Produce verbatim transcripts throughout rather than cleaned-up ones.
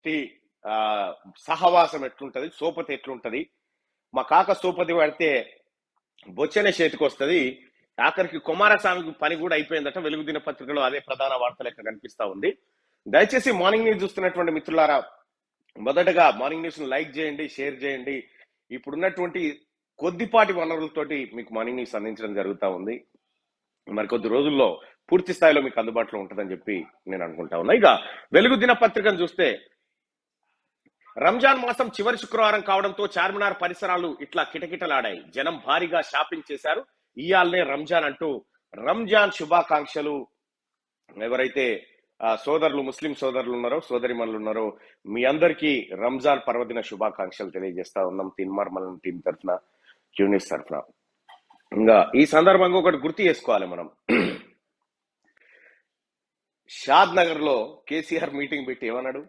రెడ్డి ఆ సహవాసం ఎట్లుంటది, సోపతి ఎట్లుంటది, మా కాక సోపతి పడితే బొచ్చనే చేతికి వస్తుంది, ఆఖరికి కుమారస్వామికి పని కూడా అయిపోయిందట. వెలుగు దినపత్రికలో అదే ప్రధాన వార్త లెక్క కనిపిస్తా ఉంది. దయచేసి మార్నింగ్ న్యూస్ చూస్తున్నటువంటి మిత్రులారా, మొదటగా మార్నింగ్ న్యూస్ ను లైక్ చేయండి, షేర్ చేయండి. ఇప్పుడున్నటువంటి కొద్దిపాటి వనరులతోటి మీకు మార్నింగ్ న్యూస్ అందించడం జరుగుతూ ఉంది. మరి కొద్ది రోజుల్లో పూర్తి స్థాయిలో మీకు అందుబాటులో ఉంటుందని చెప్పి నేను అనుకుంటా ఉన్నా. ఇక వెలుగు దినపత్రికను చూస్తే రంజాన్ మాసం చివరి శుక్రవారం కావడంతో చార్మినార్ పరిసరాలు ఇట్లా కిటకిటలాడాయి. జనం భారీగా షాపింగ్ చేశారు. ఇయాలనే రంజాన్ అంటూ రంజాన్ శుభాకాంక్షలు ఎవరైతే సోదరులు, ముస్లిం సోదరులు ఉన్నారో, సోదరిమణులు ఉన్నారో, మీ అందరికీ రంజాన్ పర్వదిన శుభాకాంక్షలు తెలియజేస్తా ఉన్నాం తిన్మార్ మలం టీం తరఫున, క్యూనిస్ తరఫున. ఇంకా ఈ సందర్భంగా ఒకటి గుర్తు చేసుకోవాలి మనం. షాద్ నగర్ లో కేసీఆర్ మీటింగ్ పెట్టి ఏమన్నాడు,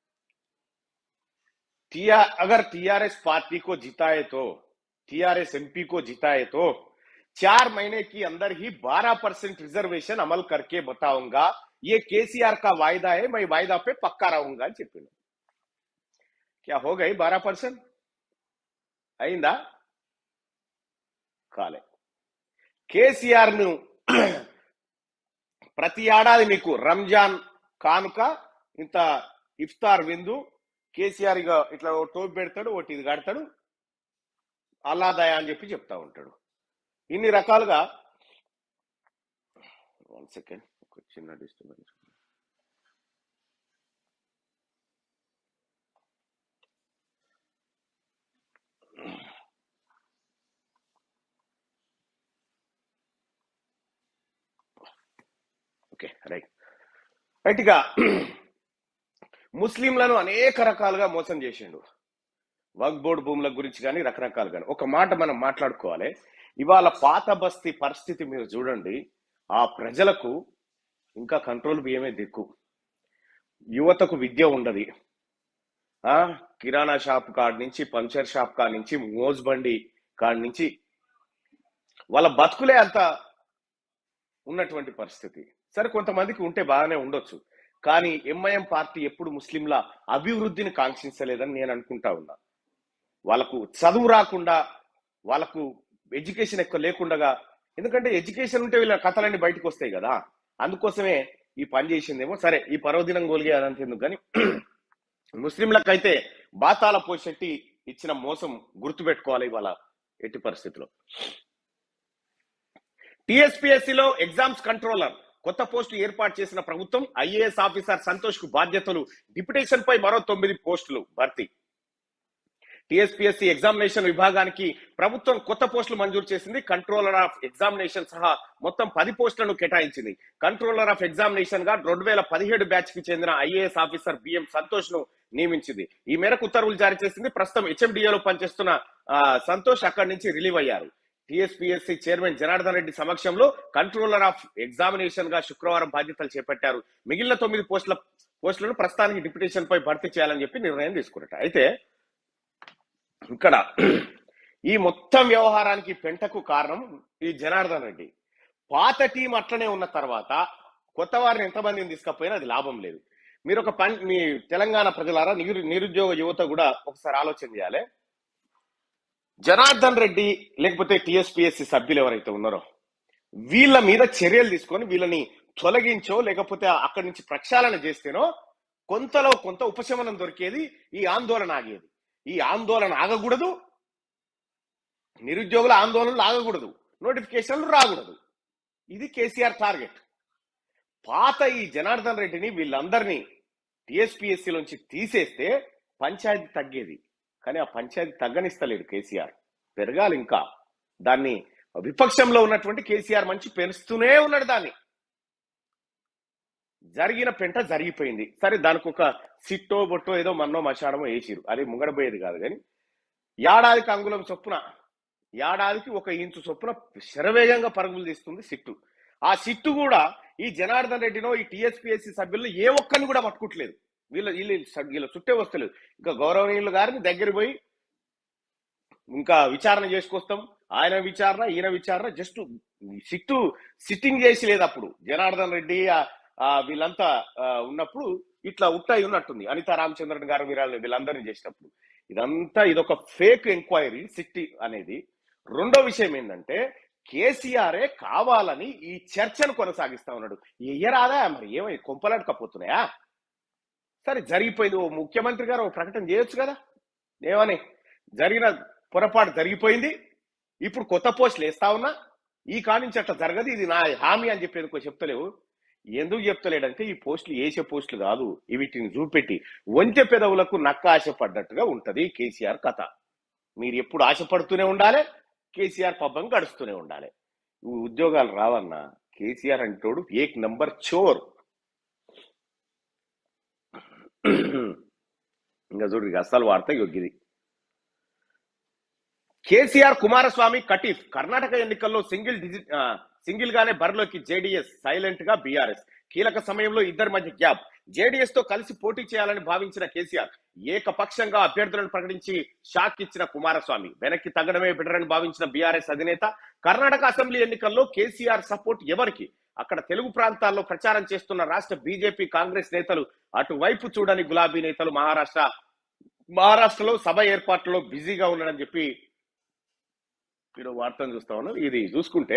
टीआर अगर टीआरएस पार्टी को जिताए तो टीआरएस एमपी को जिताए तो चार महीने के अंदर ही बारह परसेंट रिजर्वेशन अमल करके बताऊंगा, ये केसीआर का वायदा है, मैं वायदा पे पक्का रहूंगा అని చెప్పిండు. क्या हो गई बारह परसेंट అయిందా? కాలే. కేసీఆర్ ను ప్రతి ఏడాది మీకు రంజాన్ కానుక ఇంత ఇఫ్తార్ విందు కేసీఆర్ ఇక ఇట్లా టోపి పెడతాడు, ఒకటి ఇది కడతాడు, అల్లాదయ అని చెప్పి చెప్తా ఉంటాడు. ఇన్ని రకాలుగా. వన్ సెకండ్, ఒక చిన్న డిస్టర్బెన్స్. ఓకే, రైట్ రైట్ ఇక ముస్లింలను అనేక రకాలుగా మోసం చేసిండు. వక్ఫ్ బోర్డు భూముల గురించి కానీ రకరకాలుగా. ఒక మాట మనం మాట్లాడుకోవాలి. ఇవాళ పాత బస్తీ పరిస్థితి మీరు చూడండి. ఆ ప్రజలకు ఇంకా కంట్రోల్ బియ్యమే దిక్కు. యువతకు విద్య ఉండదు. ఆ కిరాణా షాప్ కాడి నుంచి, పంచర్ షాప్ కాడి నుంచి, మోజ్ బండి కాడి నుంచి వాళ్ళ బతుకులే అంత ఉన్నటువంటి పరిస్థితి. సరే, కొంతమందికి ఉంటే బాగానే ఉండొచ్చు, కానీ ఎంఐఎం పార్టీ ఎప్పుడు ముస్లింల అభివృద్ధిని కాంక్షించలేదని నేను అనుకుంటా ఉన్నా. వాళ్ళకు చదువు రాకుండా, వాళ్ళకు ఎడ్యుకేషన్ ఎక్కువ లేకుండా, ఎందుకంటే ఎడ్యుకేషన్ ఉంటే వీళ్ళ కథలన్నీ బయటకు వస్తాయి కదా, అందుకోసమే ఈ పని చేసిందేమో. సరే, ఈ పర్వదినం గోలిగే అదంత ఎందుకు, కానీ ముస్లింలకైతే బాతాల పోషెట్టి ఇచ్చిన మోసం గుర్తుపెట్టుకోవాలి ఇవాళ ఎట్టి పరిస్థితిలో. టీఎస్పీఎస్సీలో ఎగ్జామ్స్ కంట్రోలర్ కొత్త పోస్టు ఏర్పాటు చేసిన ప్రభుత్వం. ఐఏఎస్ ఆఫీసర్ సంతోష్ కు బాధ్యతలు, డిప్యుటేషన్ పై మరో తొమ్మిది పోస్టులు భర్తీ. టీఎస్పీఎస్సీ ఎగ్జామినేషన్ విభాగానికి ప్రభుత్వం కొత్త పోస్టులు మంజూరు చేసింది. కంట్రోలర్ ఆఫ్ ఎగ్జామినేషన్ సహా మొత్తం పది పోస్టులను కేటాయించింది. కంట్రోలర్ ఆఫ్ ఎగ్జామినేషన్ గా రెండు వేల పదిహేడు బ్యాచ్ కి చెందిన ఐఏఎస్ ఆఫీసర్ బిఎం సంతోష్ ను నియమించింది. ఈ మేరకు ఉత్తర్వులు జారీ చేసింది. ప్రస్తుతం హెచ్ఎండిఏలో పనిచేస్తున్న సంతోష్ అక్కడి నుంచి రిలీవ్ అయ్యారు. టీఎస్పీఎస్సీ చైర్మన్ జనార్దన్ రెడ్డి సమక్షంలో కంట్రోలర్ ఆఫ్ ఎగ్జామినేషన్ గా శుక్రవారం బాధ్యతలు చేపట్టారు. మిగిలిన తొమ్మిది పోస్టుల పోస్టులను ప్రస్తుతానికి డిప్యుటేషన్ పై భర్తీ చేయాలని చెప్పి నిర్ణయం తీసుకున్నట్టు. అయితే ఇక్కడ ఈ మొత్తం వ్యవహారానికి పెంటకు కారణం ఈ జనార్దన్ రెడ్డి. పాత టీం అట్లనే ఉన్న తర్వాత కొత్త వారిని ఎంతమందిని తీసుకపోయినా అది లాభం లేదు. మీరు ఒక పని, మీ తెలంగాణ ప్రజలారా, నిరు నిరుద్యోగ యువత కూడా ఒకసారి ఆలోచన చేయాలి. జనార్దన్ రెడ్డి లేకపోతే టీఎస్పీఎస్సీ సభ్యులు ఎవరైతే ఉన్నారో వీళ్ళ మీద చర్యలు తీసుకొని వీళ్ళని తొలగించో లేకపోతే అక్కడి నుంచి ప్రక్షాళన చేస్తేనో కొంతలో కొంత ఉపశమనం దొరికేది, ఈ ఆందోళన ఆగేది. ఈ ఆందోళన ఆగకూడదు, నిరుద్యోగుల ఆందోళనలు ఆగకూడదు, నోటిఫికేషన్లు రాకూడదు. ఇది కేసీఆర్ టార్గెట్. పాత ఈ జనార్దన్ రెడ్డిని వీళ్ళందరినీ టీఎస్పీఎస్సీలోంచి తీసేస్తే పంచాయతీ తగ్గేది. కానీ ఆ పంచాయతీ తగ్గనిస్తలేడు కేసీఆర్, పెరగాలి ఇంకా. దాన్ని విపక్షంలో ఉన్నటువంటి కేసీఆర్ మంచి పెంచుతూనే ఉన్నాడు. దాన్ని జరిగిన పెంట జరిగిపోయింది. సరే, దానికి ఒక సిట్టో బొట్టో ఏదో మన్నో మశాడమో వేసిరు, అది ముంగడపోయేది కాదు. కానీ ఏడాదికి అంగుళం చొప్పున, ఏడాదికి ఒక ఇంచు చొప్పున శరవేగంగా పరుగులు తీస్తుంది సిట్టు. ఆ సిట్టు కూడా ఈ జనార్దన్ రెడ్డినో ఈ టీఎస్పీఎస్సీ సభ్యులను ఏ ఒక్కరిని కూడా పట్టుకోవట్లేదు. వీళ్ళ వీళ్ళు వీళ్ళ చుట్టే వస్తలేదు. ఇంకా గౌరవనీయులు గారిని దగ్గర పోయి ఇంకా విచారణ చేసుకొస్తాం, ఆయన విచారణ ఈయన విచారణ, జస్ట్ సిట్టు సిట్టింగ్ చేసి లేదు. అప్పుడు జనార్దన్ రెడ్డి వీళ్ళంతా ఉన్నప్పుడు ఇట్లా ఉట్టాయి ఉన్నట్టుంది అనితా రామచంద్రన్ గారు వీరాలు వీళ్ళందరినీ చేసినప్పుడు. ఇదంతా ఇదొక ఫేక్ ఎంక్వైరీ సిట్టి అనేది. రెండో విషయం ఏంటంటే కేసీఆరే కావాలని ఈ చర్చను కొనసాగిస్తా ఉన్నాడు. ఎయ్యరాదా మరి ఏమై కొంపలాడకపోతున్నాయా? సరే జరిగిపోయింది, ఓ ముఖ్యమంత్రి గారు ఒక ప్రకటన చేయొచ్చు కదా, ఏమని జరిగిన పొరపాటు జరిగిపోయింది, ఇప్పుడు కొత్త పోస్టులు వేస్తా ఉన్నా, ఈ కానించి అట్లా జరగదు, ఇది నా హామీ అని చెప్పి ఎందుకో చెప్తలేవు. ఎందుకు చెప్తలేడంటే ఈ పోస్టులు వేసే పోస్టులు కాదు, వీటిని చూపెట్టి వంచె పెదవులకు నక్క ఆశపడ్డట్టుగా ఉంటది కేసీఆర్ కథ. మీరు ఎప్పుడు ఆశపడుతూనే ఉండాలి, కేసీఆర్ పబ్బం గడుస్తూనే ఉండాలి. ఉద్యోగాలు రావన్నా కేసీఆర్ అంటోడు ఏక్ నంబర్ చోర్. ఇంకా చూడు అసలు వార్త యొగ్గిది. కేసీఆర్ కుమారస్వామి కటీఫ్. కర్ణాటక ఎన్నికల్లో సింగిల్ డిజిట్ సింగిల్ గానే బరిలోకి జేడీఎస్, సైలెంట్ గా బీఆర్ఎస్. కీలక సమయంలో ఇద్దరి మధ్య గ్యాప్. జేడీఎస్ తో కలిసి పోటీ చేయాలని భావించిన కేసీఆర్ ఏకపక్షంగా అభ్యర్థులను ప్రకటించి షాక్ ఇచ్చిన కుమారస్వామి. వెనక్కి తగ్గడమే బెటర్ అని భావించిన బీఆర్ఎస్ అధినేత. కర్ణాటక అసెంబ్లీ ఎన్నికల్లో కేసీఆర్ సపోర్ట్ ఎవరికి? అక్కడ తెలుగు ప్రాంతాల్లో ప్రచారం చేస్తున్న రాష్ట్ర బీజేపీ కాంగ్రెస్ నేతలు, అటువైపు చూడని గులాబీ నేతలు మహారాష్ట్ర మహారాష్ట్రలో సభ ఏర్పాట్లలో బిజీగా ఉన్నాడని చెప్పి మీరు వార్తను చూస్తా ఉన్నారు. ఇది చూసుకుంటే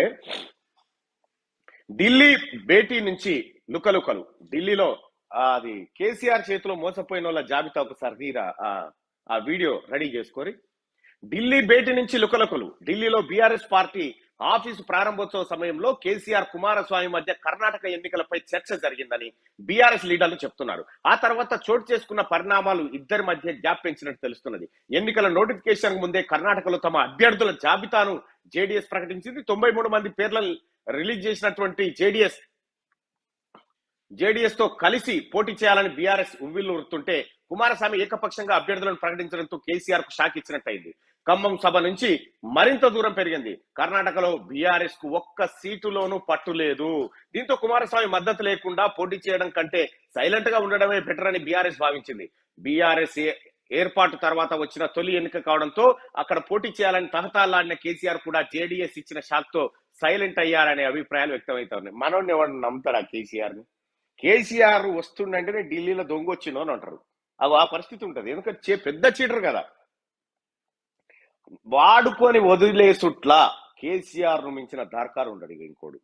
ఢిల్లీ భేటీ నుంచి లుకలుకలు. ఢిల్లీలో అది కేసీఆర్ చేతిలో మోసపోయిన వాళ్ళ జాబితా ఒకసారి తీరా ఆ వీడియో రెడీ చేసుకొని. ఢిల్లీ భేటీ నుంచి లుకలుకలు. ఢిల్లీలో బీఆర్ఎస్ పార్టీ ఆఫీసు ప్రారంభోత్సవ సమయంలో కేసీఆర్ కుమారస్వామి మధ్య కర్ణాటక ఎన్నికలపై చర్చ జరిగిందని బీఆర్ఎస్ లీడర్లు చెప్తున్నారు. ఆ తర్వాత చోటు చేసుకున్న పరిణామాలు ఇద్దరి మధ్య గ్యాప్ పెంచినట్టు తెలుస్తున్నది. ఎన్నికల నోటిఫికేషన్ ముందే కర్ణాటకలో తమ అభ్యర్థుల జాబితాను జేడీఎస్ ప్రకటించింది. తొంభై మూడు మంది పేర్లను రిలీజ్ చేసినటువంటి జేడీఎస్ జేడీఎస్ తో కలిసి పోటీ చేయాలని బీఆర్ఎస్ ఉవ్విల్లుతుంటే కుమారస్వామి ఏకపక్షంగా అభ్యర్థులను ప్రకటించడంతో కేసీఆర్ కు షాక్ ఇచ్చినట్టయింది. ఖమ్మం సభ నుంచి మరింత దూరం పెరిగింది. కర్ణాటకలో బీఆర్ఎస్ కు ఒక్క సీటులోనూ పట్టు లేదు. దీంతో కుమారస్వామి మద్దతు లేకుండా పోటీ చేయడం కంటే సైలెంట్ గా ఉండడమే బెటర్ అని బీఆర్ఎస్ భావించింది. బీఆర్ఎస్ ఏర్పాటు తర్వాత వచ్చిన తొలి ఎన్నిక కావడంతో అక్కడ పోటీ చేయాలని తహతాలాడిన కేసీఆర్ కూడా జేడీఎస్ ఇచ్చిన షాక్ తో సైలెంట్ అయ్యారనే అభిప్రాయాలు వ్యక్తమవుతా ఉన్నాయి. మనోడిని ఎవరు నమ్ముతారా కేసీఆర్ ని? కేసీఆర్ వస్తుండంటేనే ఢిల్లీలో దొంగ వచ్చినో అని అంటారు. అవి ఆ పరిస్థితి ఉంటది. ఎందుకంటే పెద్ద చీటర్ కదా, వాడుకొని వదిలేసుట్లా కేసీఆర్ ను మించిన దర్కారు ఉండడు ఇంకోడు.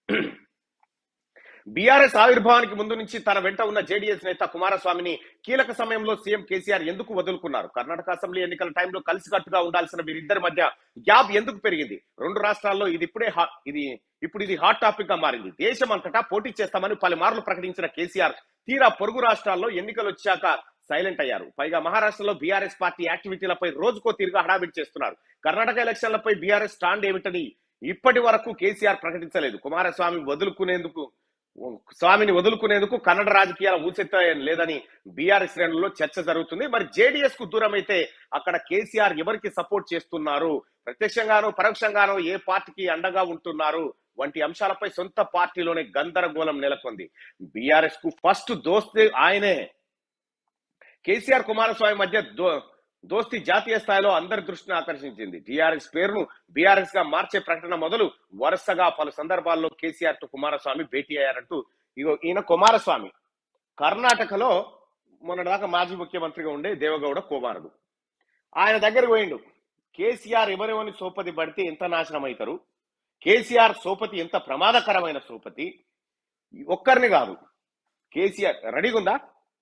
బీఆర్ఎస్ ఆవిర్భావానికి ముందు నుంచి తన వెంట ఉన్న జేడీఎస్ నేత కుమారస్వామిని కీలక సమయంలో సీఎం కేసీఆర్ ఎందుకు వదులుకున్నారు? కర్ణాటక అసెంబ్లీ ఎన్నికల టైంలో కలిసికట్టుగా ఉండాల్సిన వీరిద్దరి మధ్య గ్యాప్ ఎందుకు పెరిగింది? రెండు రాష్ట్రాల్లో ఇది ఇప్పుడే ఇది ఇప్పుడు ఇది హాట్ టాపిక్ గా మారింది. దేశం అంతటా పోటీ చేస్తామని పలుమార్లు ప్రకటించిన కేసీఆర్ తీరా పొరుగు రాష్ట్రాల్లో ఎన్నికలు వచ్చాక సైలెంట్ అయ్యారు. పైగా మహారాష్ట్రలో బీఆర్ఎస్ పార్టీ యాక్టివిటీలపై రోజుకో తీరుగా హడావిడి చేస్తున్నారు. కర్ణాటక ఎలక్షన్లపై బీఆర్ఎస్ స్టాండ్ ఏమిటని ఇప్పటి వరకు కేసీఆర్ ప్రకటించలేదు. కుమారస్వామి వదులుకునేందుకు స్వామిని వదులుకునేందుకు కన్నడ రాజకీయాల ఊసెత్త లేదని బీఆర్ఎస్ శ్రేణుల్లో చర్చ జరుగుతుంది. మరి జేడీఎస్ కు దూరం అయితే అక్కడ కేసీఆర్ ఎవరికి సపోర్ట్ చేస్తున్నారు, ప్రత్యక్షంగానో పరోక్షంగానో ఏ పార్టీకి అండగా ఉంటున్నారు వంటి అంశాలపై సొంత పార్టీలోనే గందరగోళం నెలకొంది. బీఆర్ఎస్ కు ఫస్ట్ దోస్తీ ఆయనే. కేసీఆర్ కుమారస్వామి మధ్య దో దోస్తి జాతీయ స్థాయిలో అందరి దృష్టిని ఆకర్షించింది. టీఆర్ఎస్ పేరును బీఆర్ఎస్ గా మార్చే ప్రకటన మొదలు వరుసగా పలు సందర్భాల్లో కేసీఆర్ తో కుమారస్వామి భేటీ అయ్యారంటూ ఇగో ఈయన కుమారస్వామి కర్ణాటకలో మొన్నటిదాకా మాజీ ముఖ్యమంత్రిగా ఉండే దేవగౌడ కుమారుడు. ఆయన దగ్గరికి పోయిండు. కేసీఆర్ ఎవరెవరిని సోపతి పడితే ఎంత నాశనం అవుతారు, కేసీఆర్ సోపతి ఎంత ప్రమాదకరమైన సోపతి, ఒక్కరిని కాదు. కేసీఆర్ రెడీగా ఉందా?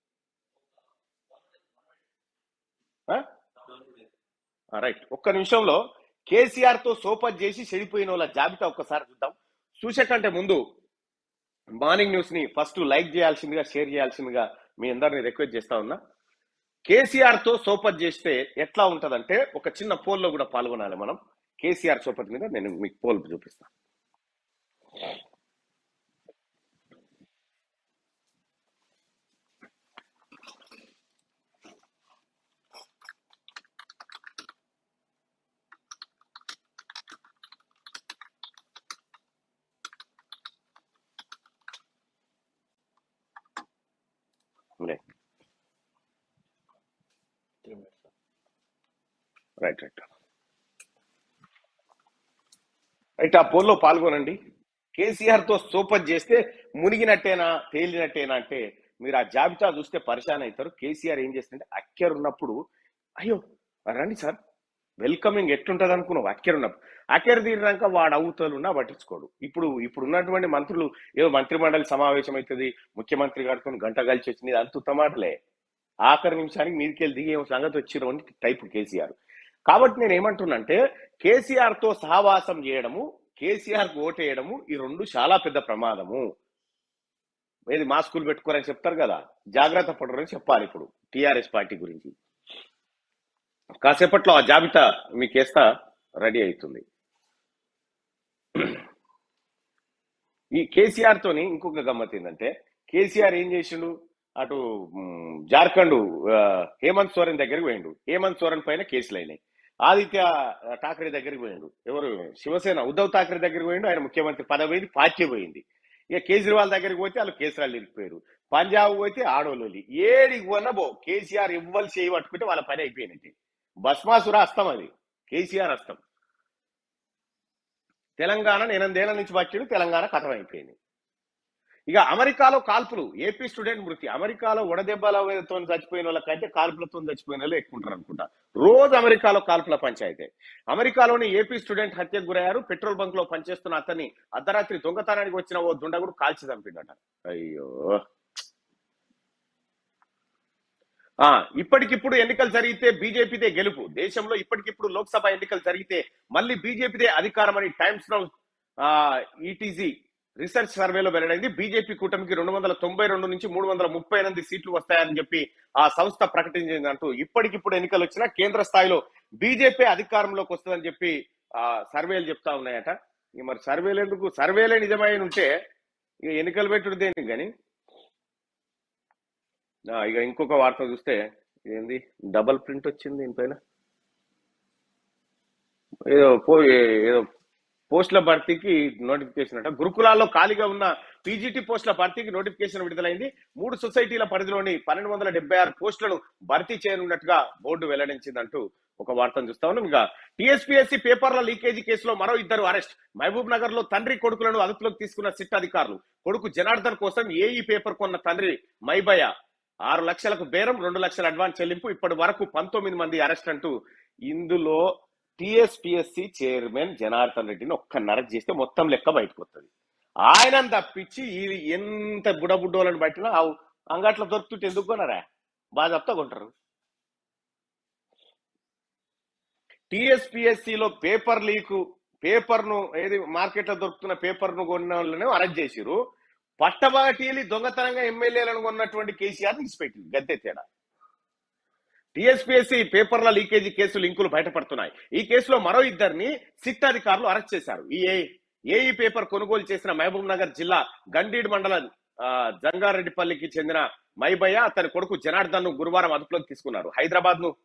రైట్, ఒక్క నిమిషంలో కేసీఆర్ తో సోపత్ చేసి చెడిపోయిన వాళ్ళ జాబితా ఒక్కసారి చూద్దాం. చూసే కంటే ముందు మార్నింగ్ న్యూస్ ని ఫస్ట్ లైక్ చేయాల్సిందిగా, షేర్ చేయాల్సిందిగా మీ అందరిని రిక్వెస్ట్ చేస్తా ఉన్నా. కేసీఆర్ తో సోపత్ చేస్తే ఎట్లా ఉంటదంటే ఒక చిన్న పోల్ లో కూడా పాల్గొనాలి మనం. కేసీఆర్ సోపత్ మీద నేను మీకు పోల్ చూపిస్తాను. రైట్ రైట్ రైట్ ఆ పోల్లో పాల్గొనండి. కేసీఆర్ తో సోపత్ చేస్తే మునిగినట్టేనా తేలినట్టేనా అంటే మీరు ఆ జాబితా చూస్తే పరిశాన్ అవుతారు. కేసీఆర్ ఏం చేస్తుంటే అక్కర్ ఉన్నప్పుడు అయ్యో రండి సార్ వెల్కమింగ్ ఎట్లుంటది అనుకున్నావు అక్కర్ ఉన్నప్పుడు. అక్కర్ తీరినాక వాడు అవుతాలున్నా పట్టించుకోడు. ఇప్పుడు ఇప్పుడు ఉన్నటువంటి మంత్రులు ఏదో మంత్రి మండలి సమావేశం అవుతుంది, ముఖ్యమంత్రి గారితో గంట కలిసి వచ్చింది, అంత ఉత్తమాటలే. ఆఖరి నిమిషానికి మీదికెళ్ళి దిగి ఏమో సంగతి వచ్చిరు అని టైపు కేసీఆర్. కాబట్టి నేను ఏమంటున్నానంటే కేసీఆర్ తో సహవాసం చేయడము, కేసీఆర్ కు ఓటేయడము ఈ రెండు చాలా పెద్ద ప్రమాదము. ఏది మాస్కులు పెట్టుకోరని చెప్తారు కదా, జాగ్రత్త పడరని చెప్పాలి ఇప్పుడు టీఆర్ఎస్ పార్టీ గురించి. కాసేపట్లో ఆ జాబితా మీకు వేస్తా, రెడీ అవుతుంది. ఈ కేసీఆర్ తోని ఇంకొక గమ్మత్ ఏంటంటే కేసీఆర్ ఏం చేసిండు, అటు జార్ఖండ్ హేమంత్ సోరెన్ దగ్గరికి పోయిండు, హేమంత్ సోరెన్ పైన కేసులు అయినాయి. ఆదిత్య ఠాక్రే దగ్గరికి పోయిండు, ఎవరు శివసేన ఉద్ధవ్ ఠాక్రే దగ్గరికి పోయిండు, ఆయన ముఖ్యమంత్రి పదవి పోయింది, పార్టీ పోయింది. ఇక కేజ్రీవాల్ దగ్గరికి పోతే వాళ్ళు కేసురాలు ఇరికిపోయారు, పంజాబ్ పోతే ఆడోళ్ళు, ఏడికి పోనా బో కేసీఆర్ ఇవ్వాలి చేయి పట్టుకుంటే వాళ్ళ పని అయిపోయినట్టు. భస్మాసుర అస్తం అది, కేసీఆర్ అస్తం. తెలంగాణ ఎనిమిదేళ్ల నుంచి పట్టిడు, తెలంగాణ కథం అయిపోయింది. ఇక అమెరికాలో కాల్పులు, ఏపీ స్టూడెంట్ మృతి. అమెరికాలో వడదెబ్బలతో చచ్చిపోయిన వాళ్ళకంటే కాల్పులతో చచ్చిపోయిన వాళ్ళు ఎక్కువ ఉంటారు అనుకుంటా. రోజు అమెరికాలో కాల్పుల పంచాయితే. అమెరికాలోని ఏపీ స్టూడెంట్ హత్యకు గురయ్యారు. పెట్రోల్ బంక్ లో పనిచేస్తున్న అతన్ని అర్ధరాత్రి దొంగతనానికి వచ్చిన ఓ దుండగుడు కాల్చి చంపిండట. అయ్యో, ఆ ఇప్పటికిప్పుడు ఎన్నికలు జరిగితే బీజేపీదే గెలుపు. దేశంలో ఇప్పటికిప్పుడు లోక్సభ ఎన్నికలు జరిగితే మళ్ళీ బీజేపీదే అధికారం అని టైమ్స్ నౌ ఈటీజీ రీసెర్చ్ సర్వేలో వెల్లడైంది. బీజేపీ కూటమికి రెండు వందల తొంభై రెండు నుంచి మూడు వందల ముప్పై ఎనిమిది సీట్లు వస్తాయని చెప్పి ఆ సంస్థ ప్రకటించింది. అంటూ ఇప్పటికిప్పుడు ఎన్నికలు వచ్చినా కేంద్ర స్థాయిలో బీజేపీ అధికారంలోకి వస్తుందని చెప్పి ఆ సర్వేలు చెప్తా ఉన్నాయట. మరి సర్వేలు ఎందుకు, సర్వేలే నిజమైన ఉంటే ఇక ఎన్నికలు పెట్టుడు దేనికి కానీ. ఇక ఇంకొక వార్త చూస్తే ఏంది, డబల్ ప్రింట్ వచ్చింది దీనిపైన. ఏదో పో ఏదో పోస్టుల భర్తీకి నోటిఫికేషన్ అట. గురుకులాల్లో ఖాళీగా ఉన్న పీజీటీ పోస్టుల భర్తీకి నోటిఫికేషన్ విడుదలైంది. మూడు సొసైటీల పరిధిలోని పన్నెండు వందల డెబ్బై ఆరు పోస్టులను భర్తీ చేయనున్నట్టుగా బోర్డు వెల్లడించిందంటూ ఒక వార్తను చూస్తా ఉన్నాం. ఇంకా టీఎస్పీఎస్సీ పేపర్ల లీకేజీ కేసులో మరో ఇద్దరు అరెస్ట్. మహబూబ్ నగర్ లో తండ్రి కొడుకులను అదుపులోకి తీసుకున్న సిట్ అధికారులు. కొడుకు జనార్దన్ కోసం ఏఈ పేపర్ కొన్న తండ్రి మైబయ్య ఆరు లక్షలకు బేరం, రెండు లక్షల అడ్వాన్స్ చెల్లింపు. ఇప్పటి వరకు పంతొమ్మిది మంది అరెస్ట్ అంటూ ఇందులో టీఎస్పీఎస్సీ చైర్మన్ జనార్దన్ రెడ్డిని ఒక్క నరక్ చేస్తే మొత్తం లెక్క బయటకు వస్తుంది. ఆయన తప్పించి ఎంత బుడబుడ్డోళ్ళని బట్టినా అంగట్లో దొరుకుతుంటే ఎందుకు కొనరా, బాగా చెప్తా కొంటారు. టీఎస్పీఎస్సీలో పేపర్ లీకు, పేపర్ ను ఏది మార్కెట్ లో దొరుకుతున్న పేపర్ ను కొన్న వాళ్ళని అరెస్ట్ చేసిరు. పట్టబాటీలు దొంగతనంగా ఎమ్మెల్యేలను కొన్నటువంటి కేసీఆర్ తీసిపెట్టింది, గద్దె తేడా. టీఎస్పీఎస్సీ పేపర్ల లీకేజీ కేసు లింకులు బయటపడుతున్నాయి. ఈ కేసులో మరో ఇద్దరిని సిట్ అధికారులు అరెస్ట్ చేశారు. ఈ ఏఈ పేపర్ కొనుగోలు చేసిన మహబూబ్ నగర్ జిల్లా గండీడ్ మండలం జంగారెడ్డిపల్లికి చెందిన మైబయ్య, అతని కొడుకు జనార్దన్ ను గురువారం అదుపులోకి తీసుకున్నారు. హైదరాబాద్ ను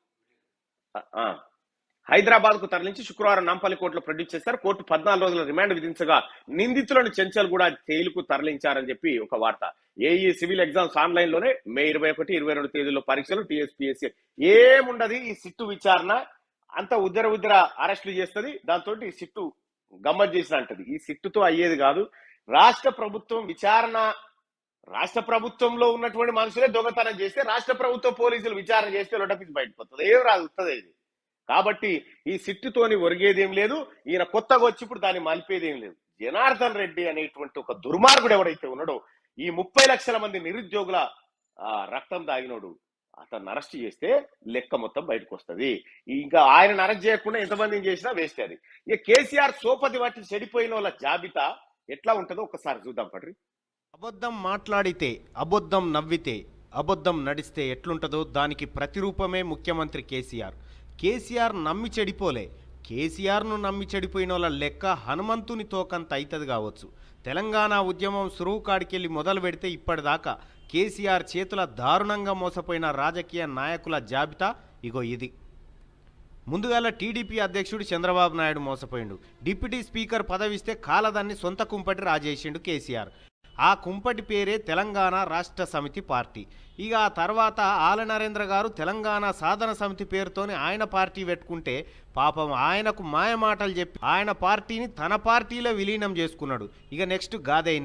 హైదరాబాద్ కు తరలించి శుక్రవారం నాంపల్లి కోర్టులో ప్రొడ్యూస్ చేశారు. కోర్టు పద్నాలుగు రోజుల రిమాండ్ విధించగా నిందితులను చెంచల్ కూడా జైలుకు తరలించారని చెప్పి ఒక వార్త. ఏఈ సివిల్ ఎగ్జామ్స్ ఆన్లైన్ లోనే మే ఇరవై ఒకటి ఇరవై రెండు తేదీలో పరీక్షలు. టీఎస్పీఎస్సీ ఏముండదు, ఈ సిట్టు విచారణ అంత ఉద్దర ఉద్దర అరెస్టులు చేస్తుంది. దాంతో ఈ సిట్టు గమ్మత్ చేసిన అంటది. ఈ సిట్టుతో అయ్యేది కాదు. రాష్ట్ర ప్రభుత్వం విచారణ, రాష్ట్ర ప్రభుత్వంలో ఉన్నటువంటి మనుషులే దొంగతనం చేస్తే రాష్ట్ర ప్రభుత్వ పోలీసులు విచారణ చేస్తే లొటపిసి బయటపోతుంది, ఏం రాదు, వస్తుంది ఇది. కాబట్టి ఈ సిట్టుతోని ఒరిగేదేం లేదు. ఈయన కొత్తగా వచ్చి ఇప్పుడు దాన్ని మలిపేదేం లేదు. జనార్దన్ రెడ్డి అనేటువంటి ఒక దుర్మార్గుడు ఎవడైతే ఉన్నాడో, ఈ ముప్పై లక్షల మంది నిరుద్యోగుల రక్తం దాగినోడు, అతన్ని అరెస్ట్ చేస్తే లెక్క మొత్తం బయటకు వస్తుంది. ఇంకా ఆయన అరెస్ట్ చేయకుండా ఎంతమందిని చేసినా వేస్ట్ అది. ఇక కేసీఆర్ సోపతి వాటి చెడిపోయిన వాళ్ళ జాబితా ఎట్లా ఉంటుందో ఒకసారి చూద్దాం పడ్రి. అబద్ధం మాట్లాడితే, అబద్ధం నవ్వితే, అబద్ధం నడిస్తే ఎట్లుంటుందో దానికి ప్రతిరూపమే ముఖ్యమంత్రి కేసీఆర్. కేసీఆర్ నమ్మి చెడిపోలే, కేసీఆర్ను నమ్మి చెడిపోయిన వాళ్ళ లెక్క హనుమంతుని తోకంత అవుతుంది కావచ్చు. తెలంగాణ ఉద్యమం సురువు కాడికెళ్ళి మొదలు పెడితే ఇప్పటిదాకా కేసీఆర్ చేతుల దారుణంగా మోసపోయిన రాజకీయ నాయకుల జాబితా ఇగో ఇది. ముందుగాల టీడీపీ అధ్యక్షుడు చంద్రబాబు నాయుడు మోసపోయిండు. డిప్యూటీ స్పీకర్ పదవిస్తే కాలదాన్ని సొంత కుంపటి రాజేసిండు కేసీఆర్. ఆ కుంపటి పేరే తెలంగాణ రాష్ట్ర సమితి పార్టీ. ఇక ఆ తర్వాత ఆల నరేంద్ర గారు తెలంగాణ సాధన సమితి పేరుతోని ఆయన పార్టీ పెట్టుకుంటే పాపం ఆయనకు మాయ మాటలు చెప్పి ఆయన పార్టీని తన పార్టీలో విలీనం చేసుకున్నాడు. ఇక నెక్స్ట్ గాదే ఇన్నయ్య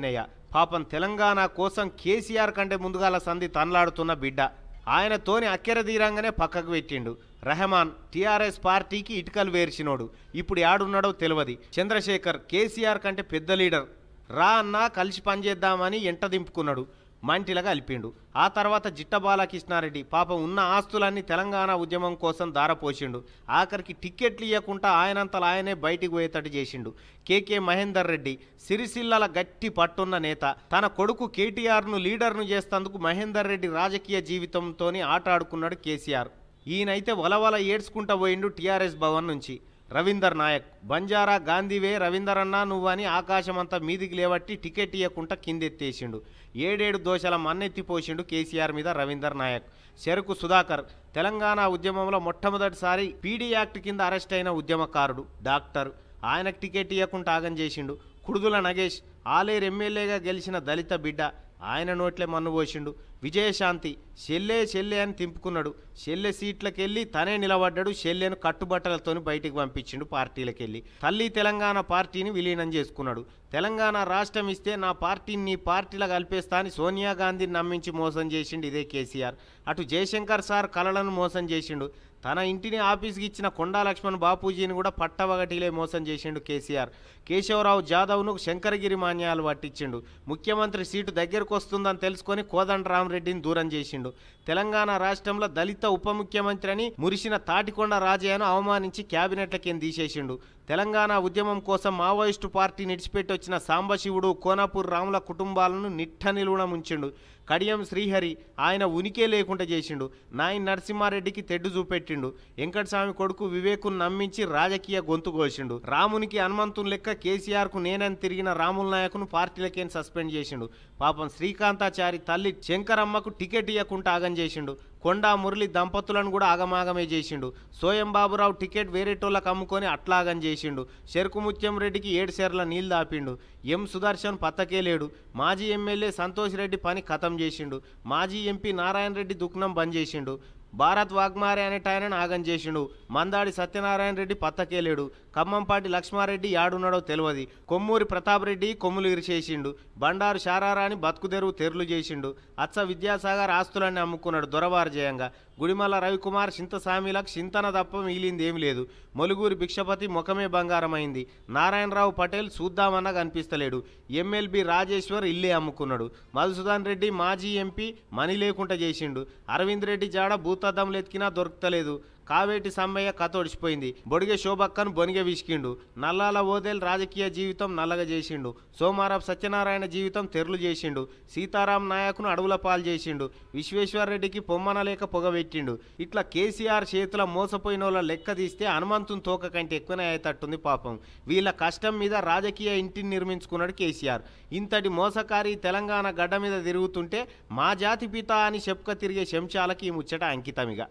పాపం తెలంగాణ కోసం కేసీఆర్ కంటే ముందుగాల సంధి తనలాడుతున్న బిడ్డ. ఆయనతోని అక్కెర తీరంగానే పక్కకు పెట్టిండు. రెహమాన్ టీఆర్ఎస్ పార్టీకి ఇటుకలు వేర్చినోడు. ఇప్పుడు యాడున్నాడో తెలియదు. చంద్రశేఖర్ కేసీఆర్ కంటే పెద్ద లీడర్. రా అన్నా కలిసి పనిచేద్దామని ఎంట దింపుకున్నాడు. మంటిలాగా అలిపిండు. ఆ తర్వాత జిట్ట బాలకృష్ణారెడ్డి పాపం ఉన్న ఆస్తులన్నీ తెలంగాణ ఉద్యమం కోసం దారపోసిండు. ఆఖరికి టిక్కెట్లు ఇవ్వకుండా ఆయనంతలో ఆయనే బయటికి పోయేటట్టు చేసిండు. కేకే మహేందర్ రెడ్డి సిరిసిల్లల గట్టి పట్టున్న నేత. తన కొడుకు కేటీఆర్ను లీడర్ను చేస్తేందుకు మహేందర్ రెడ్డి రాజకీయ జీవితంతోని ఆట ఆడుకున్నాడు కేసీఆర్. ఈయనైతే వలవల ఏడ్చుకుంటా పోయిండు టీఆర్ఎస్ భవన్ నుంచి. రవీందర్ నాయక్ బంజారా గాంధీవే రవీందర్ అన్నా నువ్వని ఆకాశమంతా మీదికి లేవట్టి టికెట్ ఇవ్వకుండా కిందెత్తేసిండు. ఏడేడు దోషల మన్నెత్తిపోసిండు కేసీఆర్ మీద రవీందర్ నాయక్. చెరుకు సుధాకర్ తెలంగాణ ఉద్యమంలో మొట్టమొదటిసారి పీడీ యాక్ట్ కింద అరెస్ట్ అయిన ఉద్యమకారుడు, డాక్టర్. ఆయనకు టికెట్ ఇవ్వకుండా ఆగం చేసిండు. కుడుదుల నగేష్ ఆలేరు ఎమ్మెల్యేగా గెలిచిన దళిత బిడ్డ. ఆయన నోట్లే మన్ను పోసిండు. విజయశాంతి షెల్లే షెల్లే అని తింపుకున్నాడు. షెల్లె సీట్లకెళ్ళి తనే నిలబడ్డాడు. షెల్లెను కట్టుబట్టలతోని బయటికి పంపించిండు పార్టీలకెళ్ళి. తల్లి తెలంగాణ పార్టీని విలీనం చేసుకున్నాడు. తెలంగాణ రాష్ట్రం ఇస్తే నా పార్టీని నీ పార్టీలో కలిపేస్తా అని సోనియా గాంధీని నమ్మించి మోసం చేసిండు ఇదే కేసీఆర్. అటు జయశంకర్ సార్ కలలను మోసం చేసిండు. తన ఇంటిని ఆఫీస్కి ఇచ్చిన కొండా లక్ష్మణ్ బాపూజీని కూడా పట్టవగటిలే మోసం చేసిండు కేసీఆర్. కేశవరావు జాదవ్ను శంకరగిరి మాన్యాలు పట్టించిండు. ముఖ్యమంత్రి సీటు దగ్గరకు వస్తుందని తెలుసుకొని కోదండరామరెడ్డిని దూరం చేసిండు. తెలంగాణ రాష్ట్రంలో దళిత ఉప ముఖ్యమంత్రి అని మురిసిన తాటికొండ రాజయ్యను అవమానించి క్యాబినెట్లకేం తీసేసిండు. తెలంగాణ ఉద్యమం కోసం మావోయిస్టు పార్టీ నిడిచిపెట్టి వచ్చిన సాంబశివుడు, కోనాపూర్ రాముల కుటుంబాలను నిట్ట నిలువున ముంచిండు. కడియం శ్రీహరి ఆయన ఉనికే లేకుండా చేసిండు. నాయన్ నరసింహారెడ్డికి తెడ్డు చూపెట్టిండు. వెంకటస్వామి కొడుకు వివేకును నమ్మించి రాజకీయ గొంతు కోసిండు. రామునికి హనుమంతుని లెక్క కేసీఆర్కు నేనని తిరిగిన రాముల నాయకును పార్టీలకేం సస్పెండ్ చేసిండు. పాపం శ్రీకాంతాచారి తల్లి శంకరమ్మకు టికెట్ ఇవ్వకుండా ఆగం చేసిండు. కొండా మురళి దంపతులను కూడా ఆగమాగమే చేసిండు. సోయం బాబురావు టికెట్ వేరేటోళ్ళకు అమ్ముకొని అట్లాగం చేసిండు. చెరుకు ముత్యం రెడ్డికి ఏడు సేర్ల నీళ్లు దాపిండు. ఎం సుదర్శన్ పత్తకే లేడు. మాజీ ఎమ్మెల్యే సంతోష్ రెడ్డి పని ఖతం చేసిండు. మాజీ ఎంపీ నారాయణ రెడ్డి దుఃఖనం బంద్ చేసిండు. భారత్ వాగ్మారే అనేటాయనను ఆగం చేసిండు. మందాడి సత్యనారాయణ రెడ్డి పత్తకేలేడు. ఖమ్మంపాటి లక్ష్మారెడ్డి యాడున్నాడో తెలియదు. కొమ్మూరి ప్రతాప్ రెడ్డి కొమ్ములు ఇరిచేసిండు. బండారు శారారాని బతుకుదెరువు తెరులు చేసిండు. అచ్చ విద్యాసాగర్ ఆస్తులన్నీ అమ్ముకున్నాడు దొరవారు జయంగా. గుడిమల్ల రవికుమార్ చింతసామిలకు చింతన తప్ప మిగిలింది ఏమి లేదు. మొలుగూరి భిక్షపతి ముఖమే బంగారమైంది. నారాయణరావు పటేల్ చూద్దామన్నా కనిపిస్తలేడు. ఎమ్మెల్బీ రాజేశ్వర్ ఇల్లే అమ్ముకున్నాడు. మధుసూదన్ రెడ్డి మాజీ ఎంపీ మనీ లేకుండా చేసిండు. అరవింద్ రెడ్డి జాడ భూతద్దంలు ఎత్కినా దొరుకుతలేదు. కావేటి సమ్మయ్య కతోడిచిపోయింది. బొడిగె శోభక్కను బొనిగె విసికిండు. నల్లాల ఓదేల్ రాజకీయ జీవితం నల్లగా చేసిండు. సోమారావు సత్యనారాయణ జీవితం తెరులు చేసిండు. సీతారాం నాయకును అడవుల పాలు చేసిండు. విశ్వేశ్వరరెడ్డికి పొమ్మనలేక పొగబెట్టిండు. ఇట్లా కేసీఆర్ చేతుల మోసపోయిన వాళ్ళ లెక్క తీస్తే హనుమంతుని తోక కంటే ఎక్కువనే అయ్యేటట్టుంది పాపం. వీళ్ళ కష్టం మీద రాజకీయ ఇంటిని నిర్మించుకున్నాడు కేసీఆర్. ఇంతటి మోసకారి తెలంగాణ గడ్డ మీద తిరుగుతుంటే మా జాతి పిత అని చెప్పుక తిరిగే శంశాలకి ఈ ముచ్చట అంకితమిగా.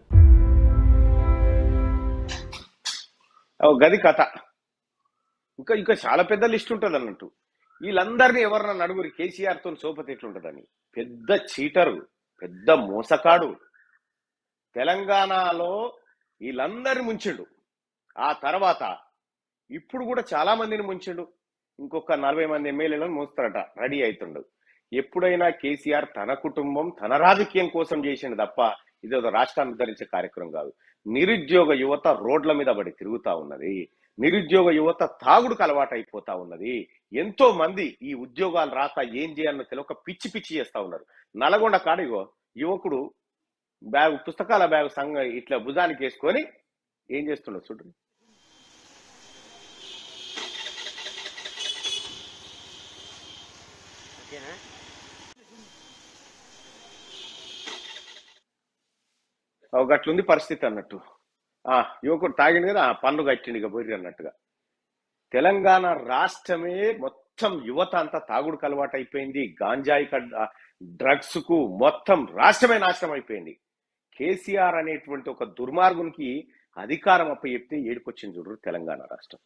గది కథ. ఇంకా ఇంకా చాలా పెద్ద లిస్ట్ ఉంటుంది అన్నట్టు. వీళ్ళందరినీ ఎవరన్నా నడుగురి కేసీఆర్ తో సోపతి ఎట్లుంటుందని. పెద్ద చీటరు, పెద్ద మోసకాడు. తెలంగాణలో వీళ్ళందరిని ముంచిండు. ఆ తర్వాత ఇప్పుడు కూడా చాలా మందిని ముంచిండు. ఇంకొక నలభై మంది ఎమ్మెల్యేలను మోస్తారట, రెడీ అవుతుండు. ఎప్పుడైనా కేసీఆర్ తన కుటుంబం తన రాజకీయం కోసం చేసిండు తప్ప ఇదేదో రాష్ట్రాన్ని ఉద్ధరించే కార్యక్రమం కాదు. నిరుద్యోగ యువత రోడ్ల మీద పడి తిరుగుతా ఉన్నది. నిరుద్యోగ యువత తాగుడుకు అలవాటు అయిపోతా ఉన్నది. ఎంతో మంది ఈ ఉద్యోగాలు రాక ఏం చేయాలనో తెలియక పిచ్చి పిచ్చి చేస్తా ఉన్నారు. నల్గొండ కాడ ఇగో యువకుడు బ్యాగ్ పుస్తకాల బ్యాగ్ సంఘ ఇట్లా భుజానికి వేసుకొని ఏం చేస్తుండో చూడండి. గట్లుంది పరిస్థితి అన్నట్టు. ఆ యువకుడు తాగింది కదా, పన్ను కట్టిండి ఇక బొర్రి అన్నట్టుగా. తెలంగాణ రాష్ట్రమే మొత్తం యువత అంతా తాగుడుకు అలవాటు అయిపోయింది. గాంజాయి డ్రగ్స్ కు మొత్తం రాష్ట్రమే నాశనం అయిపోయింది. కేసీఆర్ అనేటువంటి ఒక దుర్మార్గునికి అధికారం అప్ప చెప్తే ఏడుకొచ్చింది చూడరు తెలంగాణ రాష్ట్రం.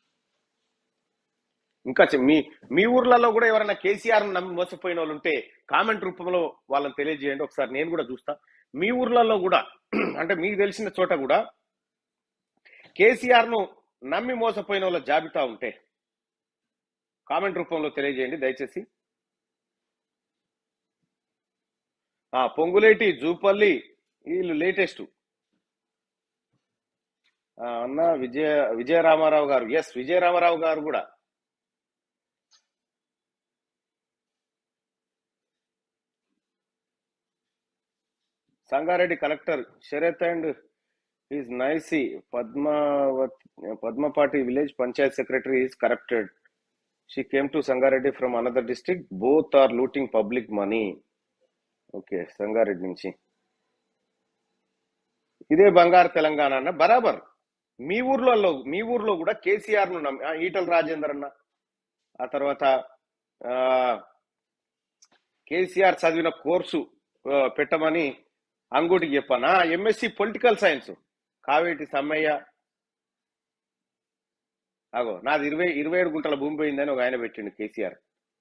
ఇంకా మీ మీ ఊర్లలో కూడా ఎవరైనా కేసీఆర్ నమ్మి మోసపోయిన వాళ్ళు ఉంటే కామెంట్ రూపంలో వాళ్ళని తెలియజేయండి. ఒకసారి నేను కూడా చూస్తా. మీ ఊర్లలో కూడా అంటే మీకు తెలిసిన చోట కూడా కేసీఆర్ ను నమ్మి మోసపోయిన వాళ్ళ జాబితా ఉంటే కామెంట్ రూపంలో తెలియజేయండి దయచేసి. ఆ పొంగులేటి జూపల్లి వీళ్ళు లేటెస్ట్ అన్న విజయ విజయ రామారావు గారు, ఎస్ విజయ రామారావు గారు కూడా Sangareddy collector Sharath and is నైసి Padmavath Padmapati village panchayat secretary is corrupted. She came to Sangareddy from another district. Both are looting public money. Okay, Sangareddy నుంచి. ఇదే బంగారు తెలంగాణ అన్న బరాబర్. మీ ఊర్లలో మీ ఊర్లో కూడా కేసీఆర్ ను నమ్మి ఈటల రాజేందర్ అన్న, ఆ తర్వాత ఆ కేసీఆర్ చదివిన కోర్సు పెట్టమని అంగుడికి చెప్పానా. MSc political science Kaveti Sammaiah, అగో నాది ఇరవై ఇరవై ఏడు గుంటల భూమి పోయిందని ఒక ఆయన పెట్టిండు కేసీఆర్.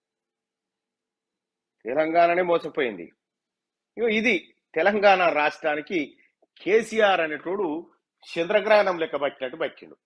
తెలంగాణనే మోసపోయింది. ఇగో ఇది తెలంగాణ రాష్ట్రానికి కేసీఆర్ అనేటోడు చంద్రగ్రహణం లెక్క పట్టినట్టు పట్టిండు.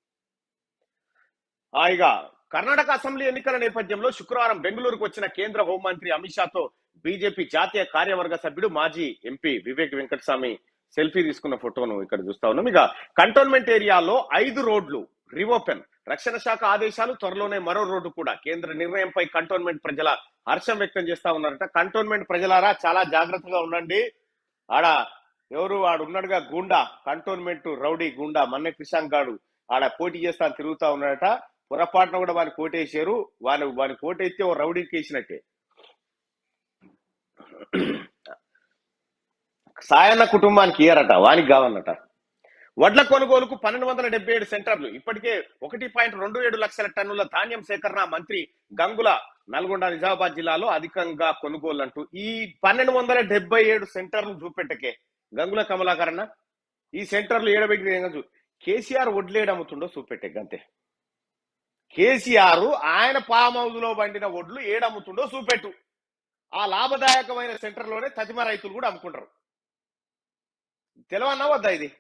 ఇక కర్ణాటక అసెంబ్లీ ఎన్నికల నేపథ్యంలో శుక్రవారం బెంగళూరుకు వచ్చిన కేంద్ర హోంమంత్రి అమిత్ షాతో బీజేపీ జాతీయ కార్యవర్గ సభ్యుడు మాజీ ఎంపీ వివేక్ వెంకటస్వామి సెల్ఫీ తీసుకున్న ఫోటోను ఇక్కడ చూస్తా ఉన్నాం. ఇక కంటోన్మెంట్ ఏరియాలో ఐదు రోడ్లు రీఓపెన్. రక్షణ శాఖ ఆదేశాలు, త్వరలోనే మరో రోడ్డు కూడా. కేంద్ర నిర్ణయంపై కంటోన్మెంట్ ప్రజల హర్షం వ్యక్తం చేస్తా ఉన్నారట. కంటోన్మెంట్ ప్రజలారా చాలా జాగ్రత్తగా ఉండండి. ఆడ ఎవరు ఆడు ఉన్నాడుగా గూండా, కంటోన్మెంట్ రౌడీ గూండా మన్నె క్రిషాంక్ గాడు ఆడ పోటీ చేస్తా తిరుగుతా ఉన్నాడట. పొరపాటున కూడా వాని కోటేసారు. వాని వాని కోటైతే ఓ రౌడీకి వేసినట్టే. సాయన్న కుటుంబానికి ఇయ్యారట, వానికి కావన్నట. వడ్ల కొనుగోలుకు పన్నెండు వందల డెబ్బై ఏడు సెంటర్లు. ఇప్పటికే ఒకటి పాయింట్ రెండు ఏడు లక్షల టన్నుల ధాన్యం సేకరణ. మంత్రి గంగుల నల్గొండ నిజామాబాద్ జిల్లాలో అధికంగా కొనుగోలు అంటూ ఈ పన్నెండు వందల డెబ్బై ఏడు సెంటర్లు చూపెట్టకే గంగుల కమలాకరణ. ఈ సెంటర్లు ఏడబెట్టి కేసీఆర్ వడ్లేడు అమ్ముతుండో చూపెట్టే గంతే. కేసీఆర్ ఆయన పామ్ హౌస్ లో పండిన వడ్లు ఏడమ్ముతుండో చూపెట్టు. ఆ లాభదాయకమైన సెంటర్లోనే తదిమ రైతులు కూడా అమ్ముకుంటారు. తెలవన్నా వద్దా ఇది?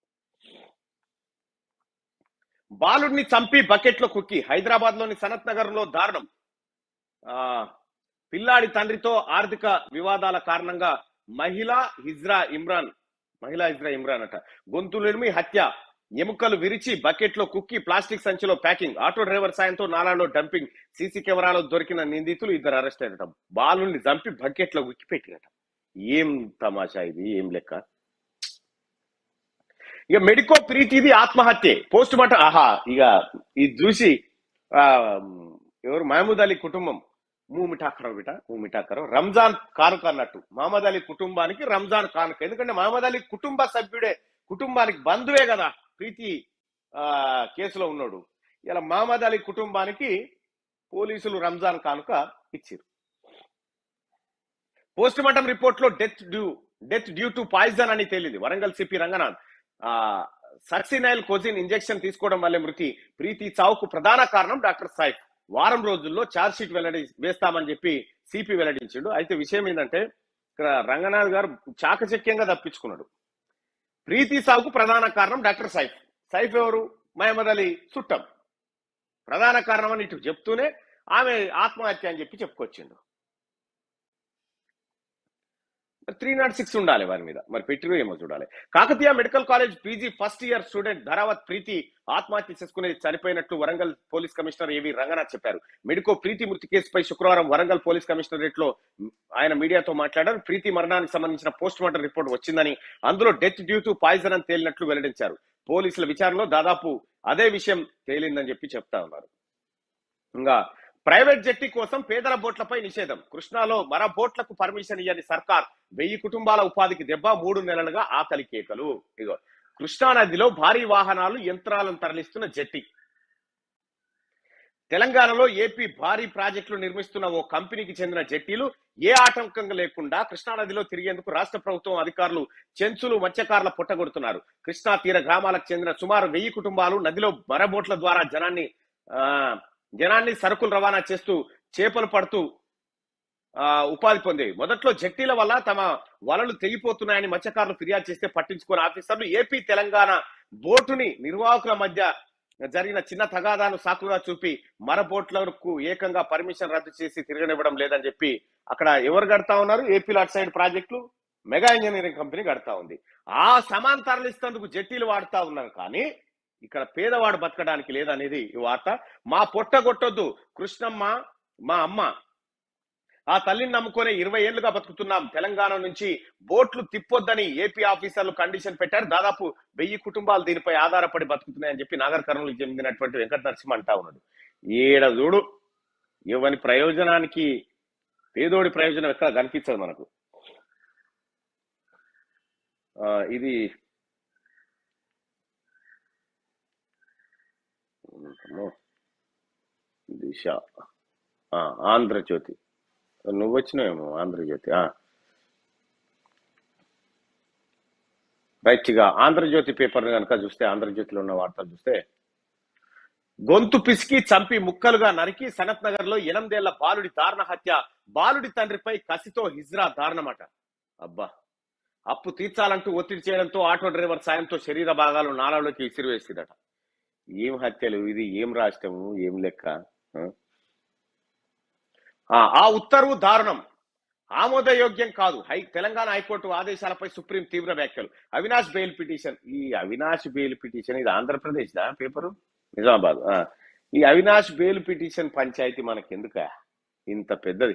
బాలుడిని చంపి బకెట్లో కుక్కి. హైదరాబాద్ లోని సనత్ నగర్ లో దారుణం. ఆ పిల్లాడి తండ్రితో ఆర్థిక వివాదాల కారణంగా మహిళా హిజ్రా ఇమ్రాన్ మహిళా హిజ్రా ఇమ్రాన్ అట గొంతులేమి హత్య. ఎముకలు విరిచి బకెట్లో కుక్కి ప్లాస్టిక్ సంచిలో ప్యాకింగ్. ఆటో డ్రైవర్ సాయంతో నాలాలో డంపింగ్. సీసీ కెమెరాలో దొరికిన నిందితులు ఇద్దరు అరెస్ట్ అయినట. బాలుని చంపి బకెట్లో కుక్కి పెట్టినట. ఏం తమాషా ఇది, ఏం లెక్క? ఇక మెడికో ప్రీతిది ఆత్మహత్య. Post mortem. ఆహా, ఇక ఇది చూసి ఆ ఎవరు మహమూద్ అలీ కుటుంబం మూమిటాకరం బిట మూమిటాకరం రంజాన్ కానుక అన్నట్టు. మహమ్మద్ అలీ కుటుంబానికి రంజాన్ కానుక. ఎందుకంటే మహమ్మద్ అలీ కుటుంబ సభ్యుడే, కుటుంబానికి బంధువే కదా ప్రీతి ఆ కేసులో ఉన్నాడు. ఇలా మహమ్మద్ అలీ కుటుంబానికి పోలీసులు రంజాన్ కానుక ఇచ్చారు. పోస్ట్ మార్టం రిపోర్ట్ లో death due death due to poison అని తేలింది. వరంగల్ సిపి రంగనాథ్ ఆ సక్సినైల్ కోజిన్ ఇంజెక్షన్ తీసుకోవడం వల్లే మృతి. ప్రీతి చావుకు ప్రధాన కారణం డాక్టర్ సాయిఫ్. వారం రోజుల్లో ఛార్జ్ షీట్ వెల్లడి వేస్తామని చెప్పి సిపి వెల్లడించాడు. అయితే విషయం ఏంటంటే ఇక్కడ రంగనాథ్ గారు చాకచక్యంగా తప్పించుకున్నాడు. ప్రీతి సావుకు ప్రధాన కారణం డాక్టర్ సైఫ్. సైఫ్ ఎవరు? మహమ్మద్ అలీ చుట్టం. ప్రధాన కారణం అని ఇటు చెప్తూనే ఆమె ఆత్మహత్య అని చెప్పి చెప్పుకొచ్చిండు. త్రీ నాట్ సిక్స్ ఉండాలి వారి మీద, మరి పెట్టిరు ఏమో చూడాలి. Kakatiya medical college PG first year student Dharavath Preethi ఆత్మహత్య చేసుకుని చనిపోయినట్లు వరంగల్ పోలీస్ కమిషనర్ ఏవి రంగనాథ్ చెప్పారు. మెడికో ప్రీతి మృతి కేసుపై శుక్రవారం వరంగల్ పోలీస్ కమిషనరేట్ లో ఆయన మీడియాతో మాట్లాడారు. ప్రీతి మరణానికి సంబంధించిన పోస్ట్ మార్టం రిపోర్ట్ వచ్చిందని, అందులో డెత్ డ్యూ టు పాయిజన్ అని తేలినట్లు వెల్లడించారు. పోలీసుల విచారణలో దాదాపు అదే విషయం తేలిందని చెప్పి చెప్తా ఉన్నారు. ఇంకా ప్రైవేట్ జెట్టి కోసం పేదల బోట్లపై నిషేధం. కృష్ణాలో మర బోట్లకు పర్మిషన్ ఇయ్యని సర్కార్. వెయ్యి కుటుంబాల ఉపాధికి దెబ్బ. మూడు నెలలుగా ఆకలి కేకలు. ఇగో కృష్ణా నదిలో భారీ వాహనాలు యంత్రాలను తరలిస్తున్న జెట్టి. తెలంగాణలో ఏపీ భారీ ప్రాజెక్టులు నిర్మిస్తున్న ఓ కంపెనీకి చెందిన జెట్టీలు ఏ ఆటంకంగా లేకుండా కృష్ణానదిలో తిరిగేందుకు రాష్ట్ర ప్రభుత్వం అధికారులు చెంచులు మత్స్యకారుల పుట్టగొడుతున్నారు. కృష్ణా తీర గ్రామాలకు చెందిన సుమారు వెయ్యి కుటుంబాలు నదిలో మరబోట్ల ద్వారా జనాన్ని ఆ జనాన్ని సరుకులు రవాణా చేస్తూ చేపలు పడుతూ ఆ ఉపాధి పొందేవి. మొదట్లో జట్టీల వల్ల తమ వలలు తెగిపోతున్నాయని మత్స్యకారులు ఫిర్యాదు చేస్తే పట్టించుకున్న ఆఫీసర్లు ఏపీ తెలంగాణ బోటుని నిర్వాహకుల మధ్య జరిగిన చిన్న తగాదాను సాకుగా చూపి మర బోట్లకు ఏకంగా పర్మిషన్ రద్దు చేసి తిరగనివ్వడం లేదని చెప్పి అక్కడ ఎవరు కడతా ఉన్నారు? ఏపీలో అటు సైడ్ ప్రాజెక్టులు మెగా ఇంజనీరింగ్ కంపెనీ కడతా ఉంది. ఆ సమాన్ తరలిస్తేందుకు జట్టీలు వాడుతా ఉన్నాం, కానీ ఇక్కడ పేదవాడు బతకడానికి లేదనేది ఈ వార్త. మా పొట్ట కొట్టొద్దు కృష్ణమ్మ మా అమ్మ, ఆ తల్లిని నమ్ముకునే ఇరవై ఏళ్లుగా బతుకుతున్నాం. తెలంగాణ నుంచి బోట్లు తిప్పొద్దని ఏపీ ఆఫీసర్లు కండిషన్ పెట్టారు. దాదాపు వెయ్యి కుటుంబాలు దీనిపై ఆధారపడి బతుకుతున్నాయని చెప్పి నాగర్ కర్నూలుకి చెందినటువంటి వెంకట నరసింహ అంటా ఉన్నాడు. ఏడ చూడు ఎవని ప్రయోజనానికి పేదోడి ప్రయోజనం ఎక్కడ కనిపించదు మనకు. ఆ ఇది దిశ ఆంధ్రజ్యోతి, నువ్వు వచ్చినావేమో ఆంధ్రజ్యోతి. రైట్ గా ఆంధ్రజ్యోతి పేపర్ కనుక చూస్తే, ఆంధ్రజ్యోతిలో ఉన్న వార్తలు చూస్తే, గొంతు పిసికి చంపి ముక్కలుగా నరికి సనత్ నగర్ లో ఎనిమిదేళ్ల బాలుడి దారుణ హత్య. బాలుడి తండ్రిపై కసితో హిజ్రా దారుణమట. అబ్బా, అప్పు తీర్చాలంటూ ఒత్తిడి చేయడంతో ఆటో డ్రైవర్ సాయంతో శరీర భాగాలు నాలాలోకి విసిరివేసిందట. ఏం హత్యలు ఇది, ఏం రాష్ట్రము, ఏం లెక్క. ఆ ఉత్తర్వు దారుణం, ఆమోదయోగ్యం కాదు. హై తెలంగాణ హైకోర్టు ఆదేశాలపై సుప్రీం తీవ్ర వ్యాఖ్యలు. అవినాష్ బెయిల్ పిటిషన్, ఈ అవినాష్ బెయిల్ పిటిషన్ ఇది ఆంధ్రప్రదేశ్ దా పేపరు, నిజామాబాద్. ఈ అవినాష్ బెయిల్ పిటిషన్ పంచాయతీ మనకెందుక ఇంత పెద్దది.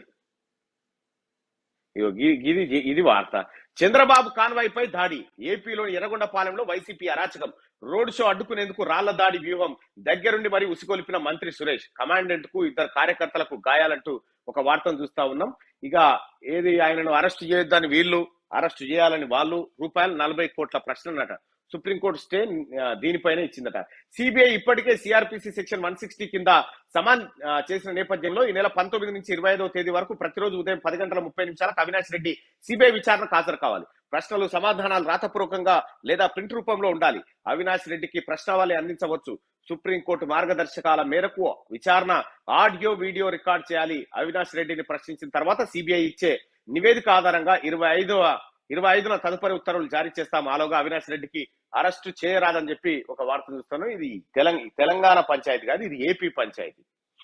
ఇది ఇది వార్త. చంద్రబాబు కాన్వాయ్ పై దాడి, ఏపీలోని ఎర్రగొండపాలెంలో వైసీపీ అరాచకం. రోడ్ షో అడ్డుకునేందుకు రాళ్ల దాడి వ్యూహం, దగ్గరుండి మరి ఉసిగొలిపిన మంత్రి సురేష్. కమాండెంట్ కు ఇద్దరు కార్యకర్తలకు గాయాలంటూ ఒక వార్తను చూస్తా ఉన్నాం. ఇక ఏది ఆయనను అరెస్ట్ చేయొద్దని వీళ్ళు, అరెస్ట్ చేయాలని వాళ్ళు, రూపాయలు నలభై కోట్ల ప్రశ్ననట. సుప్రీంకోర్టు స్టే దీనిపైనే ఇచ్చిందట. సిబిఐ ఇప్పటికే సిఆర్పిసి సెక్షన్ వన్ సిక్స్టీ కింద సమాన్ చేసిన నేపథ్యంలో ఈ నెల పంతొమ్మిది నుంచి ఇరవై ఐదవ తేదీ వరకు ప్రతిరోజు ఉదయం పది గంటల ముప్పై నిమిషాలకు అవినాష్ రెడ్డి సిబిఐ విచారణకు హాజరు కావాలి. ప్రశ్నలు సమాధానాలు రాతపూర్వకంగా లేదా ప్రింట్ రూపంలో ఉండాలి. అవినాష్ రెడ్డికి ప్రశ్నావళి అందించవచ్చు. సుప్రీంకోర్టు మార్గదర్శకాల మేరకు విచారణ ఆడియో వీడియో రికార్డ్ చేయాలి. అవినాష్ రెడ్డిని ప్రశ్నించిన తర్వాత సిబిఐ ఇచ్చే నివేదిక ఆధారంగా ఇరవై ఐదవ ఇరవై ఐదున తదుపరి ఉత్తర్వులు జారీ చేస్తాం. ఆలోగా అవినాష్ రెడ్డికి అరెస్టు చేయరాదని చెప్పి ఒక వార్త చూస్తాను. ఇది తెలంగాణ తెలంగాణ పంచాయతీ కాదు, ఇది ఏపీ పంచాయతీ.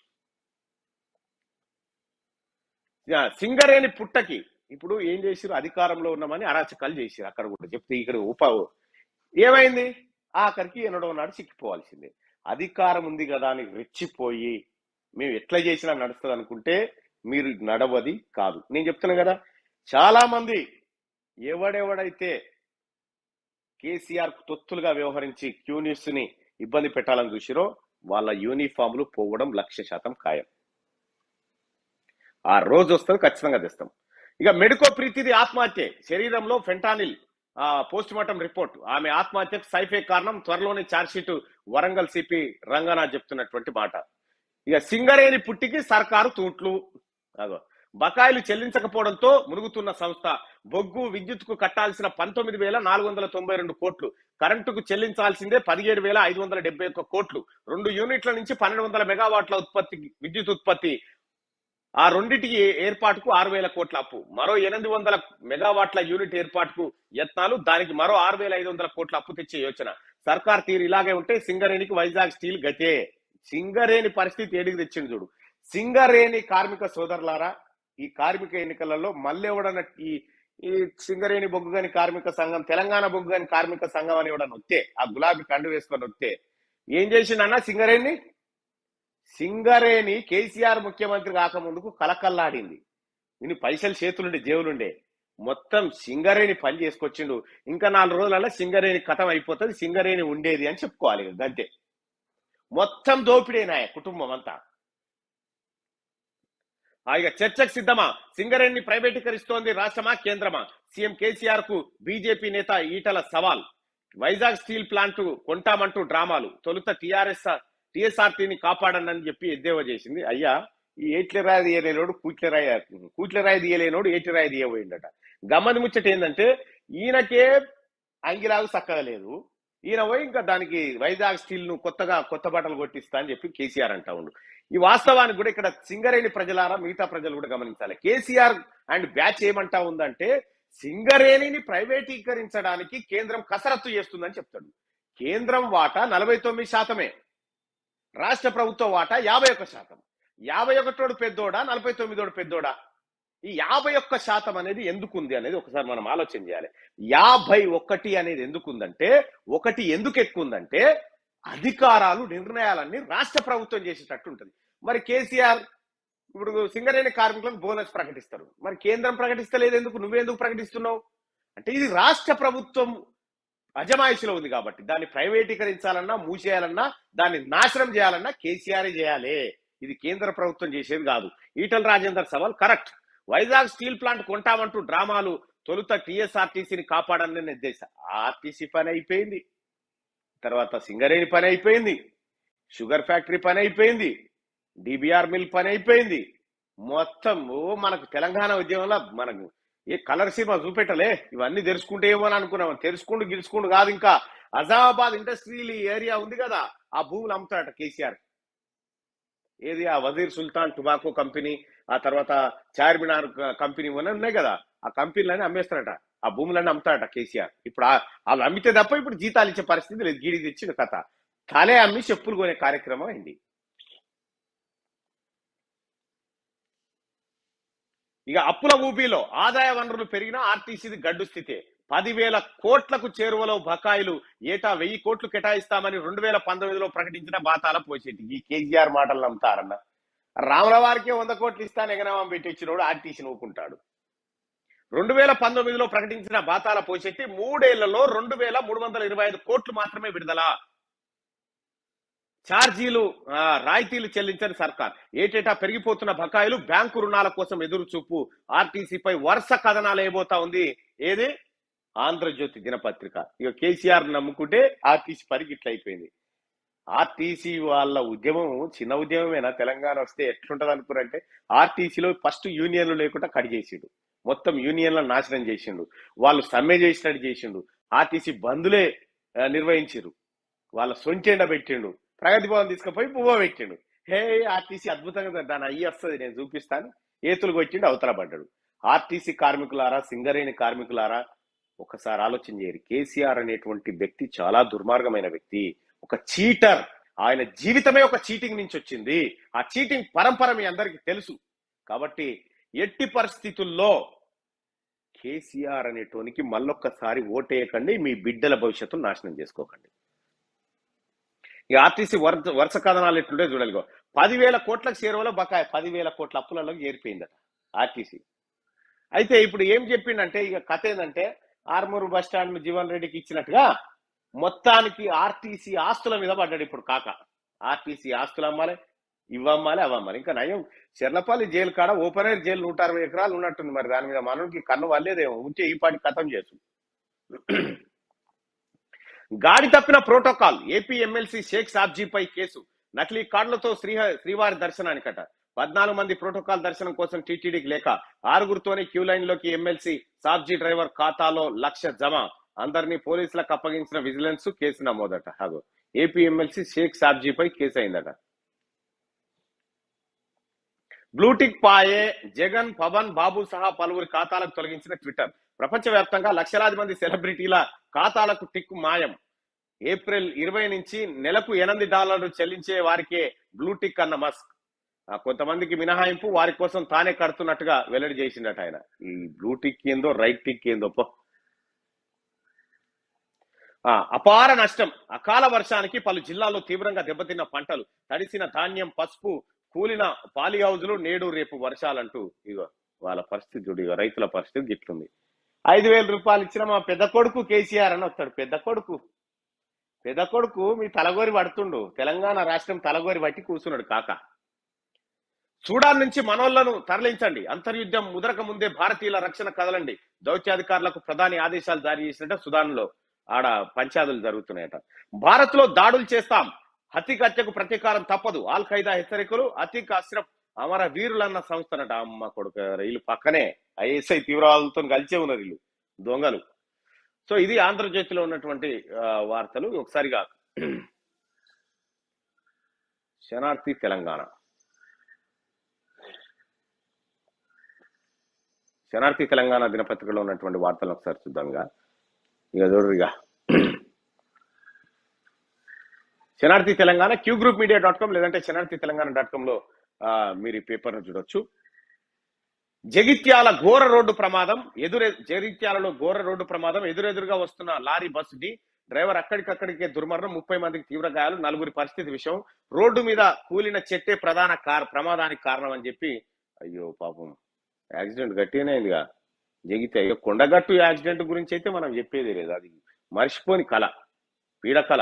సింగరేణి పుట్టకి ఇప్పుడు ఏం చేసిరు, అధికారంలో ఉన్నామని అరాచకాలు చేసిరు. అక్కడ కూడా చెప్తే ఇక్కడ ఉప ఏమైంది, ఆఖరికి ఎన్నడో నాడు చిక్కిపోవాల్సిందే. అధికారం ఉంది కదా అని రెచ్చిపోయి మేము ఎట్లా చేసినా నడుస్తుంది అనుకుంటే మీరు నడవది కాదు. నేను చెప్తున్నా కదా, చాలా మంది ఎవడెవడైతే కేసీఆర్ తొత్తులుగా వ్యవహరించి క్యూనిస్ ని ఇబ్బంది పెట్టాలని చూసిరో వాళ్ళ యూనిఫామ్లు పోవడం లక్ష శాతం ఖాయం. ఆ రోజు వస్తుంది, ఖచ్చితంగా తెస్తాం. ఇక మెడికో ప్రీతిది ఆత్మహత్య, శరీరంలో ఫెంటానిల్, ఆ పోస్ట్ మార్టం రిపోర్ట్. ఆమె ఆత్మహత్యకు సైఫే కారణం, త్వరలోనే charge sheet Warangal CP Ranganath చెప్తున్నటువంటి మాట. ఇక సింగరేణి పుట్టికి సర్కారు తూట్లు, అదో బకాయిలు చెల్లించకపోవడంతో మునుగుతున్న సంస్థ. బొగ్గు విద్యుత్ కు కట్టాల్సిన పంతొమ్మిది వేల నాలుగు వందల తొంభై రెండు కోట్లు, కరెంటుకు చెల్లించాల్సిందే పదిహేడు వేల ఐదు వందల డెబ్బై ఒక్క కోట్లు. రెండు యూనిట్ల నుంచి పన్నెండు వందల మెగావాట్ల ఉత్పత్తి విద్యుత్ ఉత్పత్తి, ఆ రెండింటికి ఏర్పాటుకు ఆరు వేల కోట్ల అప్పు. మరో ఎనిమిది వందల మెగావాట్ల యూనిట్ ఏర్పాటుకు యత్నాలు, దానికి మరో ఆరు వేల ఐదు వందల కోట్ల అప్పు తెచ్చే యోచన. సర్కార్ తీరు ఇలాగే ఉంటే సింగరేణికి వైజాగ్ స్టీల్ గతే. సింగరేణి పరిస్థితి ఏడికి తెచ్చింది చూడు. సింగరేణి కార్మిక సోదరులారా, ఈ కార్మిక ఎన్నికలలో మళ్ళీ ఎవడన్నా ఈ ఈ సింగరేణి బొగ్గుగని కార్మిక సంఘం, తెలంగాణ బొగ్గుగని కార్మిక సంఘం అని ఎవడన్నా వస్తే, ఆ గులాబీ కండు వేసుకొని వస్తే ఏం చేసిండన్నా సింగరేణి సింగరేణి కేసీఆర్ ముఖ్యమంత్రి కాకముందుకు కలకల్లాడింది. ఇన్ని పైసలు చేతులుండే జేబులుండే, మొత్తం సింగరేణి పని చేసుకొచ్చిండు. ఇంకా నాలుగు రోజులలో సింగరేణి కథం అయిపోతుంది, సింగరేణి ఉండేది అని చెప్పుకోవాలి. గంతే, మొత్తం దోపిడేనాయ కుటుంబం అంతా. ఇక చర్చకు సిద్ధమా, సింగరేణిని ప్రైవేటీకరిస్తోంది రాష్ట్రమా కేంద్రమా? సీఎం కేసీఆర్ కు బీజేపీ నేత ఈటల సవాల్. వైజాగ్ స్టీల్ ప్లాంట్ కొంటామంటూ డ్రామాలు, తొలుత టీఆర్ఎస్ టీఎస్ఆర్టీని కాపాడనని చెప్పి ఎద్దేవా చేసింది. అయ్యా, ఈ ఏట్లరాయి తీయలేనోడు కూట్లరాయి కూట్లరాయి తీయలేనోడు ఏట్లరాయి తీయబోయిందట. గమ్మది ముచ్చట ఏంటంటే, ఈయనకే అంగిరాగు చక్కగా లేదు, ఈయన పోయి ఇంకా దానికి వైజాగ్ స్టీల్ ను కొత్తగా కొత్త బట్టలు కొట్టిస్తా అని చెప్పి కేసీఆర్ అంటా ఉండు. ఈ వాస్తవానికి కూడా ఇక్కడ సింగరేణి ప్రజలారా, మిగతా ప్రజలు కూడా గమనించాలి. కేసీఆర్ అండ్ బ్యాచ్ ఏమంటా ఉందంటే, సింగరేణిని ప్రైవేటీకరించడానికి కేంద్రం కసరత్తు చేస్తుందని చెప్తాడు. కేంద్రం వాటా నలభై తొమ్మిది శాతమే, రాష్ట్ర ప్రభుత్వ వాటా యాభై ఒక్క శాతం. యాభై ఒకటోడు పెద్దోడా, నలభై తొమ్మిదోడు పెద్దోడా? ఈ యాభై ఒక్క శాతం అనేది ఎందుకు ఉంది అనేది ఒకసారి మనం ఆలోచన చేయాలి. యాభై ఒకటి అనేది ఎందుకు ఉందంటే, ఒకటి ఎందుకు ఎక్కువ ఉందంటే అధికారాలు నిర్ణయాలన్నీ రాష్ట్ర ప్రభుత్వం చేసేటట్టు ఉంటుంది. మరి కేసీఆర్ ఇప్పుడు సింగరేణి కార్మికులకు బోనస్ ప్రకటిస్తారు, మరి కేంద్రం ప్రకటిస్తలేదు ఎందుకు, నువ్వెందుకు ప్రకటిస్తున్నావు అంటే ఇది రాష్ట్ర ప్రభుత్వం అజమాయిషిలో ఉంది కాబట్టి దాన్ని ప్రైవేటీకరించాలన్నా మూసేయాలన్నా దాన్ని నాశనం చేయాలన్నా కేసీఆర్ చేయాలి. ఇది కేంద్ర ప్రభుత్వం చేసేది కాదు. ఈటల రాజేందర్ సవాల్ కరెక్ట్. వైజాగ్ స్టీల్ ప్లాంట్ కొంటామంటూ డ్రామాలు, తొలుత టీఎస్ఆర్టీసీని కాపాడని నిర్దేశం. ఆర్టీసీ పని అయిపోయింది, తర్వాత సింగరేణి పని అయిపోయింది, షుగర్ ఫ్యాక్టరీ పని అయిపోయింది, డిబిఆర్ మిల్ పని అయిపోయింది. మొత్తం మనకు తెలంగాణ ఉద్యమంలో మనకు ఏ కలర్ సినిమా చూపెట్టలే, ఇవన్నీ తెలుసుకుంటే ఏమో అని అనుకున్నాం. తెలుసుకుంటూ గిలుచుకుంటూ కాదు, ఇంకా అజామాబాద్ ఇండస్ట్రియల్ ఏరియా ఉంది కదా, ఆ భూములు అమ్ముతాడట కేసీఆర్. ఏది ఆ వజీర్ సుల్తాన్ టుబాకో కంపెనీ, ఆ తర్వాత చార్మినార్ కంపెనీ ఉన్నాయి కదా, ఆ కంపెనీలన్నీ అమ్మేస్తారట, ఆ భూములన్నీ అమ్ముతాడట కేసీఆర్. ఇప్పుడు వాళ్ళు అమ్మితే తప్ప ఇప్పుడు జీతాలు ఇచ్చే పరిస్థితి లేదు. గీడి తెచ్చిన కథ తలే అమ్మి చెప్పులు కొనే కార్యక్రమం అయింది. ఇక అప్పుల ఊబీలో ఆదాయ వనరులు పెరిగినా ఆర్టీసీది గడ్డు స్థితే. పదివేల కోట్లకు చేరువలో బకాయిలు, ఏటా వెయ్యి కోట్లు కేటాయిస్తామని రెండు వేల పంతొమ్మిదిలో ప్రకటించిన బాతాల పోసేటి. ఈ కేసీఆర్ మాటలు నమ్ముతారన్న. రాముల వారికే వంద కోట్లు ఇస్తాను ఎగనామం పెట్టించినోడు ఆర్టీసీని ఊకుంటాడు. రెండు వేల పంతొమ్మిదిలో ప్రకటించిన బాతాల పోషెట్టి మూడేళ్లలో రెండు వేల మూడు వందల ఇరవై ఐదు కోట్లు మాత్రమే విడుదల. ఛార్జీలు రాయితీలు చెల్లించని సర్కార్. ఏటేటా పెరిగిపోతున్న బకాయిలు, బ్యాంకు రుణాల కోసం ఎదురు చూపు. ఆర్టీసీపై వరుస కథనాలు ఏబోతా ఉంది. ఏది ఆంధ్రజ్యోతి దినపత్రిక. ఇక కేసీఆర్ నమ్ముకుంటే ఆర్టీసీ పరిగి ఇట్లా అయిపోయింది. ఆర్టీసీ వాళ్ళ ఉద్యమం చిన్న ఉద్యమమేనా? తెలంగాణ వస్తే ఎట్లుంటది అనుకున్నారంటే, ఆర్టీసీలో ఫస్ట్ యూనియన్లు లేకుండా కట్ చేసిండు, మొత్తం యూనియన్లను నాశనం చేసిండు, వాళ్ళు సమ్మె చేసినట్టు చేసిండు, ఆర్టీసీ బంధులే నిర్వహించారు, వాళ్ళ సొంచెండ పెట్టిండు, ప్రగతి భవన్ తీసుకుపోయి పువ్వ పెట్టిండు. హే ఆర్టీసీ అద్భుతంగా దాని అయ్యి వస్తుంది నేను చూపిస్తాను, ఏతులు కొట్టిండు, అవతల పడ్డాడు. ఆర్టీసీ కార్మికులారా, సింగరేణి కార్మికులారా, ఒకసారి ఆలోచన చేయరు. కేసీఆర్ అనేటువంటి వ్యక్తి చాలా దుర్మార్గమైన వ్యక్తి, ఒక చీటర్. ఆయన జీవితమే ఒక చీటింగ్ నుంచి వచ్చింది. ఆ చీటింగ్ పరంపర మీ అందరికీ తెలుసు. కాబట్టి ఎట్టి పరిస్థితుల్లో కేసీఆర్ అనేటోనికి మళ్ళొక్కసారి ఓటేయకండి, మీ బిడ్డల భవిష్యత్తును నాశనం చేసుకోకండి. ఈ ఆర్టీసీ వరుస వరుస కథనాలు ఎట్లుంటే చూడాలి. పదివేల కోట్లకు చేరువలో బకాయి, పదివేల కోట్ల అప్పులలో చేరిపోయిందట ఆర్టీసీ. అయితే ఇప్పుడు ఏం చెప్పిండంటే, ఇక కథ ఏంటంటే, ఆర్మూరు బస్ స్టాండ్ జీవన్ రెడ్డికి ఇచ్చినట్టుగా మొత్తానికి ఆర్టీసీ ఆస్తుల మీద పడ్డాడు ఇప్పుడు కాక. ఆర్టీసీ ఆస్తులు అమ్మాలి, ఇవ్వమ్మాలి, అవమ్మాలి. ఇంకా నయం చెర్లపల్లి జైలు కాడ ఓపెన్ ఎయిర్ జైలు నూట అరవై ఎకరాలు ఉన్నట్టుంది. మరి దాని మీద మనకి కన్ను వల్లేదేమో, ఉంటే ఈ పాటి కథం చేసు. గాడి తప్పిన ప్రోటోకాల్. ఏపీ ఎమ్మెల్సీ షేక్ సాబ్జీపై కేసు. నకిలీ కార్డులతో శ్రీ శ్రీవారి దర్శనానికట. పద్నాలుగు మంది ప్రోటోకాల్ దర్శనం కోసం టీటీడీకి లేక ఆరుగురితోనే క్యూ లైన్ లోకి ఎమ్మెల్సీ సాబ్జీ డ్రైవర్ ఖాతాలో లక్ష జమ. అందరినీ పోలీసులకు అప్పగించిన విజిలెన్స్, కేసు నమోదట. అదో ఏపీ ఎమ్మెల్సీ షేక్ సాబ్జీపై కేసు అయిందట. బ్లూటిక్ పాయే. జగన్, పవన్ బాబు సహా పలువురి ఖాతాలకు తొలగించిన ట్విట్టర్. ప్రపంచవ్యాప్తంగా లక్షలాది మంది సెలబ్రిటీల ఖాతాలకు టిక్ మాయం. ఏప్రిల్ ఇరవై నుంచి నెలకు ఎనిమిది డాలర్లు చెల్లించే వారికే బ్లూటిక్ అన్న మస్క్. కొంతమందికి మినహాయింపు, వారి కోసం తానే కడుతున్నట్టుగా వెల్లడి చేసిండట ఆయన. ఈ బ్లూటిక్ ఏందో రైట్ టిక్ ఏందో. అపార నష్టం. అకాల వర్షానికి పలు జిల్లాల్లో తీవ్రంగా దెబ్బతిన్న పంటలు. తడిసిన ధాన్యం, పసుపు, కూలిన పాలి హౌజులు. నేడు రేపు వర్షాలంటూ ఇగో వాళ్ళ పరిస్థితి చూడు. ఇగో రైతుల పరిస్థితి గిట్లుంది. ఐదు వేల రూపాయలు ఇచ్చిన మా పెద్ద కొడుకు కేసీఆర్ అని వస్తాడు. పెద్ద కొడుకు పెద్ద కొడుకు మీ తలగోరి పడుతుండు. తెలంగాణ రాష్ట్రం తలగోరి పట్టి కూర్చున్నాడు కాక. సూడాన్ నుంచి మనోళ్లను తరలించండి. అంతర్యుద్ధం ముదరక ముందే భారతీయుల రక్షణ కదలండి. దౌత్యాధికారులకు ప్రధాని ఆదేశాలు జారీ చేసినట్ట. సుదాన్ లో ఆడ పంచాదులు జరుగుతున్నాయట. భారత్ లో దాడులు చేస్తాం, హతీక్ హత్యకు ప్రతీకారం తప్పదు. ఆల్ ఖైదా హెచ్చరికలు. అతీక్ అష్రఫ్ అమర వీరులన్న సంస్థనట. అమ్మ కొడుకు, వీళ్ళు పక్కనే ఐఎస్ఐ తీవ్రవాదులతో కలిసే ఉన్నారు వీళ్ళు దొంగలు. సో ఇది ఆంధ్రజ్యోతిలో ఉన్నటువంటి వార్తలు. ఒకసారిగా శనార్థి తెలంగాణ శనార్థి తెలంగాణ దినపత్రికలో ఉన్నటువంటి వార్తలను ఒకసారి చూద్దాం. ఇక ఇక చూడరుగా Shanarthi Telangana Q group media dot com లేదంటే శనార్థి తెలంగాణ డాట్ కామ్ లో మీరు ఈ పేపర్ను చూడొచ్చు. జగిత్యాల ఘోర రోడ్డు ప్రమాదం ఎదురె జగిత్యాలలో ఘోర రోడ్డు ప్రమాదం ఎదురెదురుగా వస్తున్న లారీ బస్సు డి డ్రైవర్ అక్కడికక్కడికే దుర్మరణం, ముప్పై మందికి తీవ్ర గాయాలు, నలుగురి పరిస్థితి విషయం. రోడ్డు మీద కూలిన చెట్టే ప్రధాన కార్ ప్రమాదానికి కారణం అని చెప్పి, అయ్యో పాపం యాక్సిడెంట్ గట్టిగానే అయిందిగా జగిత్యాల. కొండగట్టు యాక్సిడెంట్ గురించి అయితే మనం చెప్పేది లేదు, అది మర్చిపోని కళ, పీడకళ.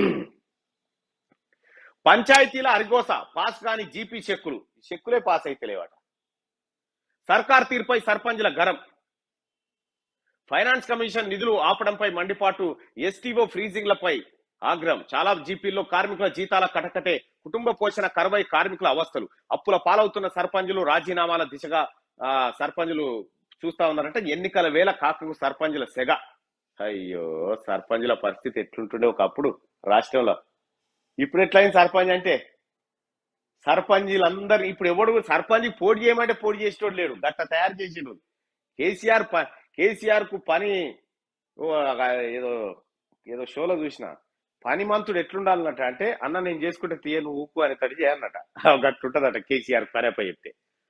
పంచాయతీల అరిగోస, పాస్ కాని జీపీ చెక్కులు, చెక్కులే పాస్ అయితే లేవట. సర్కార్ తీర్పై సర్పంచ్ల గరం, ఫైనాన్స్ కమిషన్ నిధులు ఆపడంపై మండిపాటు, ఎస్టీఓ ఫ్రీజింగ్లపై ఆగ్రహం. చాలా జీపీల్లో కార్మికుల జీతాల కటకటే, కుటుంబ పోషణ కరువై కార్మికుల అవస్థలు, అప్పుల పాలవుతున్న సర్పంచులు రాజీనామాల దిశగా ఆ సర్పంచులు చూస్తా ఉన్నారంటే ఎన్నికల వేళ కాకు సర్పంచుల సెగ. అయ్యో సర్పంచుల పరిస్థితి ఎట్లుంటుండే ఒకప్పుడు రాష్ట్రంలో, ఇప్పుడు ఎట్లయింది సర్పంచ్ అంటే? సర్పంచులందరూ ఇప్పుడు ఎవడు సర్పంచ్ పోటీ చేయమంటే పోటీ చేసేటోడు లేడు, గట్ట తయారు చేసేటోడు. కేసీఆర్ కేసీఆర్ కు పని ఏదో ఏదో షోలో చూసిన, పని మంతుడు ఎట్లుండాలన్నట అంటే, అన్న నేను చేసుకుంటే తీయ నువ్వు ఊకు అని తడి చేయన్నట, గట్టుంటదట కేసీఆర్ పనేపై చెప్తే.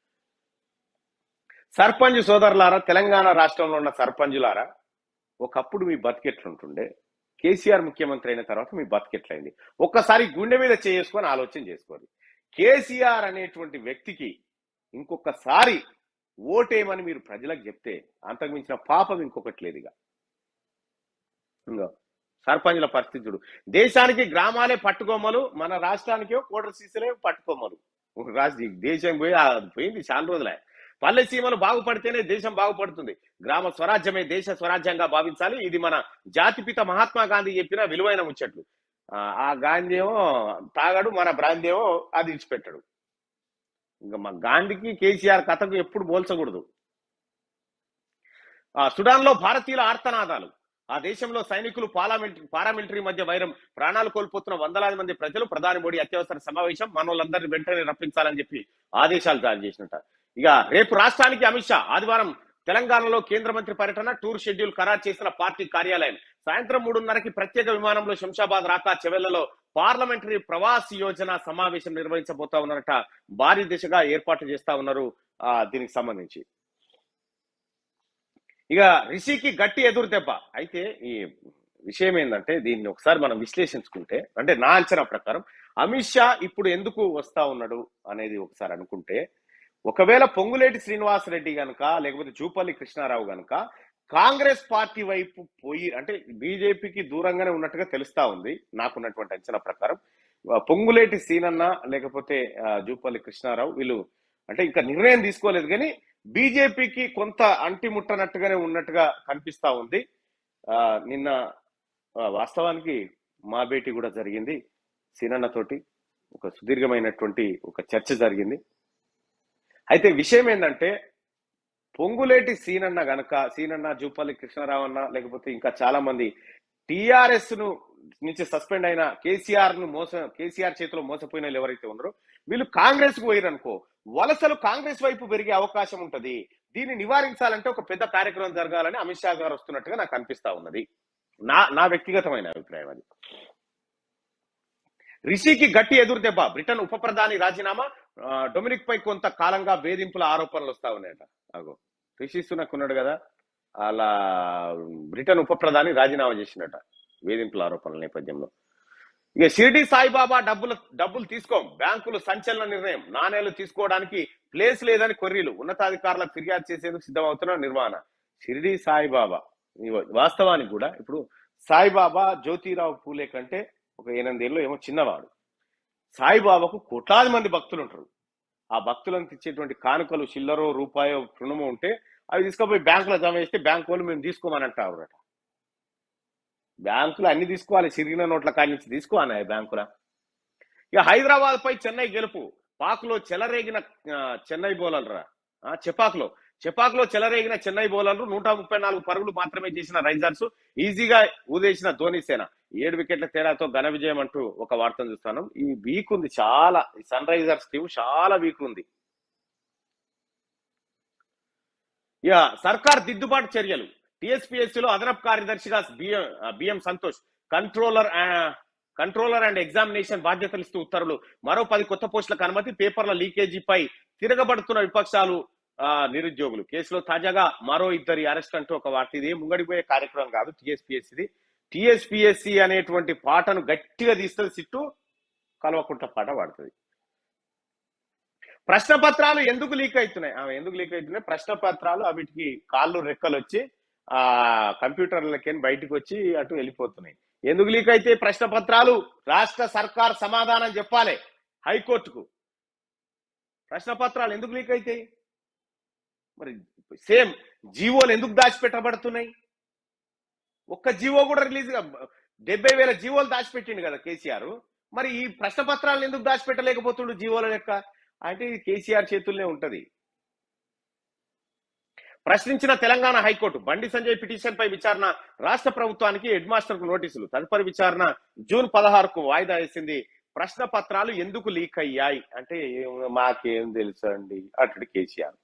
సర్పంచ్ సోదరులారా, తెలంగాణ రాష్ట్రంలో ఉన్న సర్పంచులారా, ఒకప్పుడు మీ బతికెట్లుంటుండే, కేసీఆర్ ముఖ్యమంత్రి అయిన తర్వాత మీ బతికెట్లయింది ఒక్కసారి గుండె మీద చేసుకొని ఆలోచన చేసుకోండి. కేసీఆర్ అనేటువంటి వ్యక్తికి ఇంకొకసారి ఓటేమని మీరు ప్రజలకు చెప్తే అంతకు మించిన పాపం ఇంకొకటి లేదుగా. ఇంకా సర్పంచుల పరిస్థితి చూడు, దేశానికి గ్రామాలే పట్టుకోమలు, మన రాష్ట్రానికే కోటర్ సీసలే పట్టుకోమలు. రాష్ట్ర దేశం పోయి పోయింది చాలా రోజులే. పల్లె సీమలు బాగుపడితేనే దేశం బాగుపడుతుంది, గ్రామ స్వరాజ్యమే దేశ స్వరాజ్యంగా భావించాలి. ఇది మన జాతిపిత మహాత్మా గాంధీ చెప్పిన విలువైన ముచ్చట్లు. ఆ గాంధీ ఏమో తాగాడు, మన బ్రాంతి ఏమో అది ఇచ్చిపెట్టాడు. ఇంకా మా గాంధీకి కేసీఆర్ కథకు ఎప్పుడు పోల్చకూడదు. ఆ సుడాన్ లో భారతీయుల ఆర్తనాదాలు, ఆ దేశంలో సైనికులు పారామిలిటరీ పారామిలిటరీ మధ్య వైరం, ప్రాణాలు కోల్పోతున్న వందలాది మంది ప్రజలు, ప్రధాని మోడీ అత్యవసర సమావేశం, మనోళ్ళందరినీ వెంటనే రప్పించాలని చెప్పి ఆదేశాలు జారీ చేసినట్ట. ఇక రేపు రాష్ట్రానికి అమిత్ షా, ఆదివారం తెలంగాణలో కేంద్ర మంత్రి పర్యటన, టూర్ షెడ్యూల్ ఖరారు చేసిన పార్టీ కార్యాలయం. సాయంత్రం మూడున్నరకి ప్రత్యేక విమానంలో శంషాబాద్ రాకా చెవెళ్లలో పార్లమెంటరీ ప్రవాస్ యోజన సమావేశం నిర్వహించబోతా ఉన్నారట. భారీ దిశగా ఏర్పాటు చేస్తా ఉన్నారు ఆ దీనికి సంబంధించి. ఇక రిషికి గట్టి ఎదురు దెబ్బ. అయితే ఈ విషయం ఏంటంటే, దీన్ని ఒకసారి మనం విశ్లేషించుకుంటే, అంటే నా అంచనా ప్రకారం అమిత్ షా ఇప్పుడు ఎందుకు వస్తా ఉన్నాడు అనేది ఒకసారి అనుకుంటే, ఒకవేళ పొంగులేటి శ్రీనివాసరెడ్డి గనక లేకపోతే జూపల్లి కృష్ణారావు గనక కాంగ్రెస్ పార్టీ వైపు పోయి, అంటే బీజేపీకి దూరంగానే ఉన్నట్టుగా తెలుస్తా ఉంది నాకున్నటువంటి అంచనా ప్రకారం. పొంగులేటి సీనన్న లేకపోతే జూపల్లి కృష్ణారావు వీళ్ళు అంటే ఇంకా నిర్ణయం తీసుకోలేదు, కానీ బీజేపీకి కొంత అంటిముట్టనట్టుగానే ఉన్నట్టుగా కనిపిస్తా ఉంది. ఆ నిన్న వాస్తవానికి మా భేటీ కూడా జరిగింది, సీనన్న తోటి ఒక సుదీర్ఘమైనటువంటి ఒక చర్చ జరిగింది. అయితే విషయం ఏంటంటే, పొంగులేటి సీనన్న గనక సీనన్న జూపల్లి కృష్ణారావు అన్న లేకపోతే ఇంకా చాలా మంది టిఆర్ఎస్ ను నుంచి సస్పెండ్ అయిన కేసీఆర్ ను మోస కేసీఆర్ చేతిలో మోసపోయిన వాళ్ళు ఎవరైతే ఉన్నారో వీళ్ళు కాంగ్రెస్ కు పోయిరనుకో, వలసలు కాంగ్రెస్ వైపు పెరిగే అవకాశం ఉంటది. దీన్ని నివారించాలంటే ఒక పెద్ద కార్యక్రమం జరగాలని అమిత్ షా గారు వస్తున్నట్టుగా నాకు అనిపిస్తా ఉన్నది. నా నా వ్యక్తిగతమైన అభిప్రాయం అది. రిషికి గట్టి ఎదురు దెబ్బ, బ్రిటన్ ఉప ప్రధాని రాజీనామా, డొమినిక్ పై కొంత కాలంగా వేధింపుల ఆరోపణలు వస్తా ఉన్నాయట. అగో రిషి సునక్ ఉన్నాడు కదా, అలా బ్రిటన్ ఉప ప్రధాని రాజీనామా చేసినట వేధింపుల ఆరోపణల నేపథ్యంలో. ఇక షిరిడి సాయిబాబా డబ్బులు డబ్బులు తీసుకోం, బ్యాంకులు సంచలన నిర్ణయం, నాణేలు తీసుకోవడానికి ప్లేస్ లేదని కొర్రీలు, ఉన్నతాధికారులకు ఫిర్యాదు చేసేందుకు సిద్ధమవుతున్న నిర్వహణ. షిరిడి సాయిబాబా వాస్తవానికి కూడా ఇప్పుడు సాయిబాబా జ్యోతిరావు పూలే కంటే ఒక ఎనిమిదేళ్ళు ఏమో చిన్నవాడు. సాయిబాబాకు కోట్లాది మంది భక్తులు ఉంటారు. ఆ భక్తులను ఇచ్చేటువంటి కానుకలు చిల్లరో రూపాయో రుణమో ఉంటే అవి తీసుకుపోయి బ్యాంకులో జమ చేస్తే బ్యాంకు వాళ్ళు మేము తీసుకోమని అంటారట. బ్యాంకులు అన్ని తీసుకోవాలి, చిరిగిన నోట్ల కాడి నుంచి తీసుకోవాలి బ్యాంకుల. ఇక హైదరాబాద్ పై చెన్నై గెలుపు, పాకులో చెలరేగిన చెన్నై బౌలర్రా చెపాక్లో చెపాక్లో చెలరేగిన చెన్నై బౌలర్లు నూట ముప్పై నాలుగు పరుగులు మాత్రమే చేసిన రైజర్స్ ఈజీగా ఊదేసిన ధోని సేన, ఏడు వికెట్ల తేడాతో ఘన విజయం అంటూ ఒక వార్తను చూస్తాను. ఈ వీక్ ఉంది చాలా, సన్ రైజర్స్ టీం చాలా వీక్ ఉంది. ఇక సర్కార్ దిద్దుబాటు చర్యలు, టిఎస్పిఎస్సిలో అదనపు కార్యదర్శిగా BM BM Santosh, controller controller and examination బాధ్యతలు ఇస్తూ ఉత్తర్వులు, మరో పది కొత్త పోస్టులకు అనుమతి, పేపర్ల లీకేజీపై తిరగబడుతున్న విపక్షాలు ఆ, నిరుద్యోగులు కేసులో తాజాగా మరో ఇద్దరి అరెస్ట్ అంటూ ఒక వార్త. ఇది ముంగడిపోయే కార్యక్రమం కాదు టీఎస్పీఎస్సీది. టీఎస్పీఎస్సీ అనేటువంటి పాటను గట్టిగా తీస్తుంది, సిట్టు కల్వకుంట్ల పాట పాడుతుంది. ప్రశ్న పత్రాలు ఎందుకు లీక్ అవుతున్నాయి ఆమె ఎందుకు లీక్ అవుతున్నాయి ప్రశ్న పత్రాలు వీటికి కాళ్ళు రెక్కలు వచ్చి ఆ కంప్యూటర్లకి బయటకు వచ్చి అటు వెళ్ళిపోతున్నాయి. ఎందుకు లీక్ అయితే ప్రశ్న పత్రాలు? రాష్ట్ర సర్కార్ సమాధానం చెప్పాలి హైకోర్టుకు. ప్రశ్న పత్రాలు ఎందుకు లీక్ అవుతాయి? మరి సేమ్ జీవోలు ఎందుకు దాచిపెట్టబడుతున్నాయి? ఒక్క జీవో కూడా రిలీజ్ డెబ్బై వేల జీవోలు దాచిపెట్టిండు కదా కేసీఆర్. మరి ఈ ప్రశ్న పత్రాలను ఎందుకు దాచిపెట్టలేకపోతుండు జీవోల లెక్క? అంటే ఇది కేసీఆర్ చేతుల్లోనే ఉంటది. ప్రశ్నించిన తెలంగాణ హైకోర్టు. బండి సంజయ్ పిటిషన్ పై విచారణ. రాష్ట్ర ప్రభుత్వానికి హెడ్ మాస్టర్ కు నోటీసులు. తదుపరి విచారణ జూన్ పదహారుకు వాయిదా వేసింది. ప్రశ్న పత్రాలు ఎందుకు లీక్ అయ్యాయి అంటే మాకేం తెలుసు అండి అటు కేసీఆర్.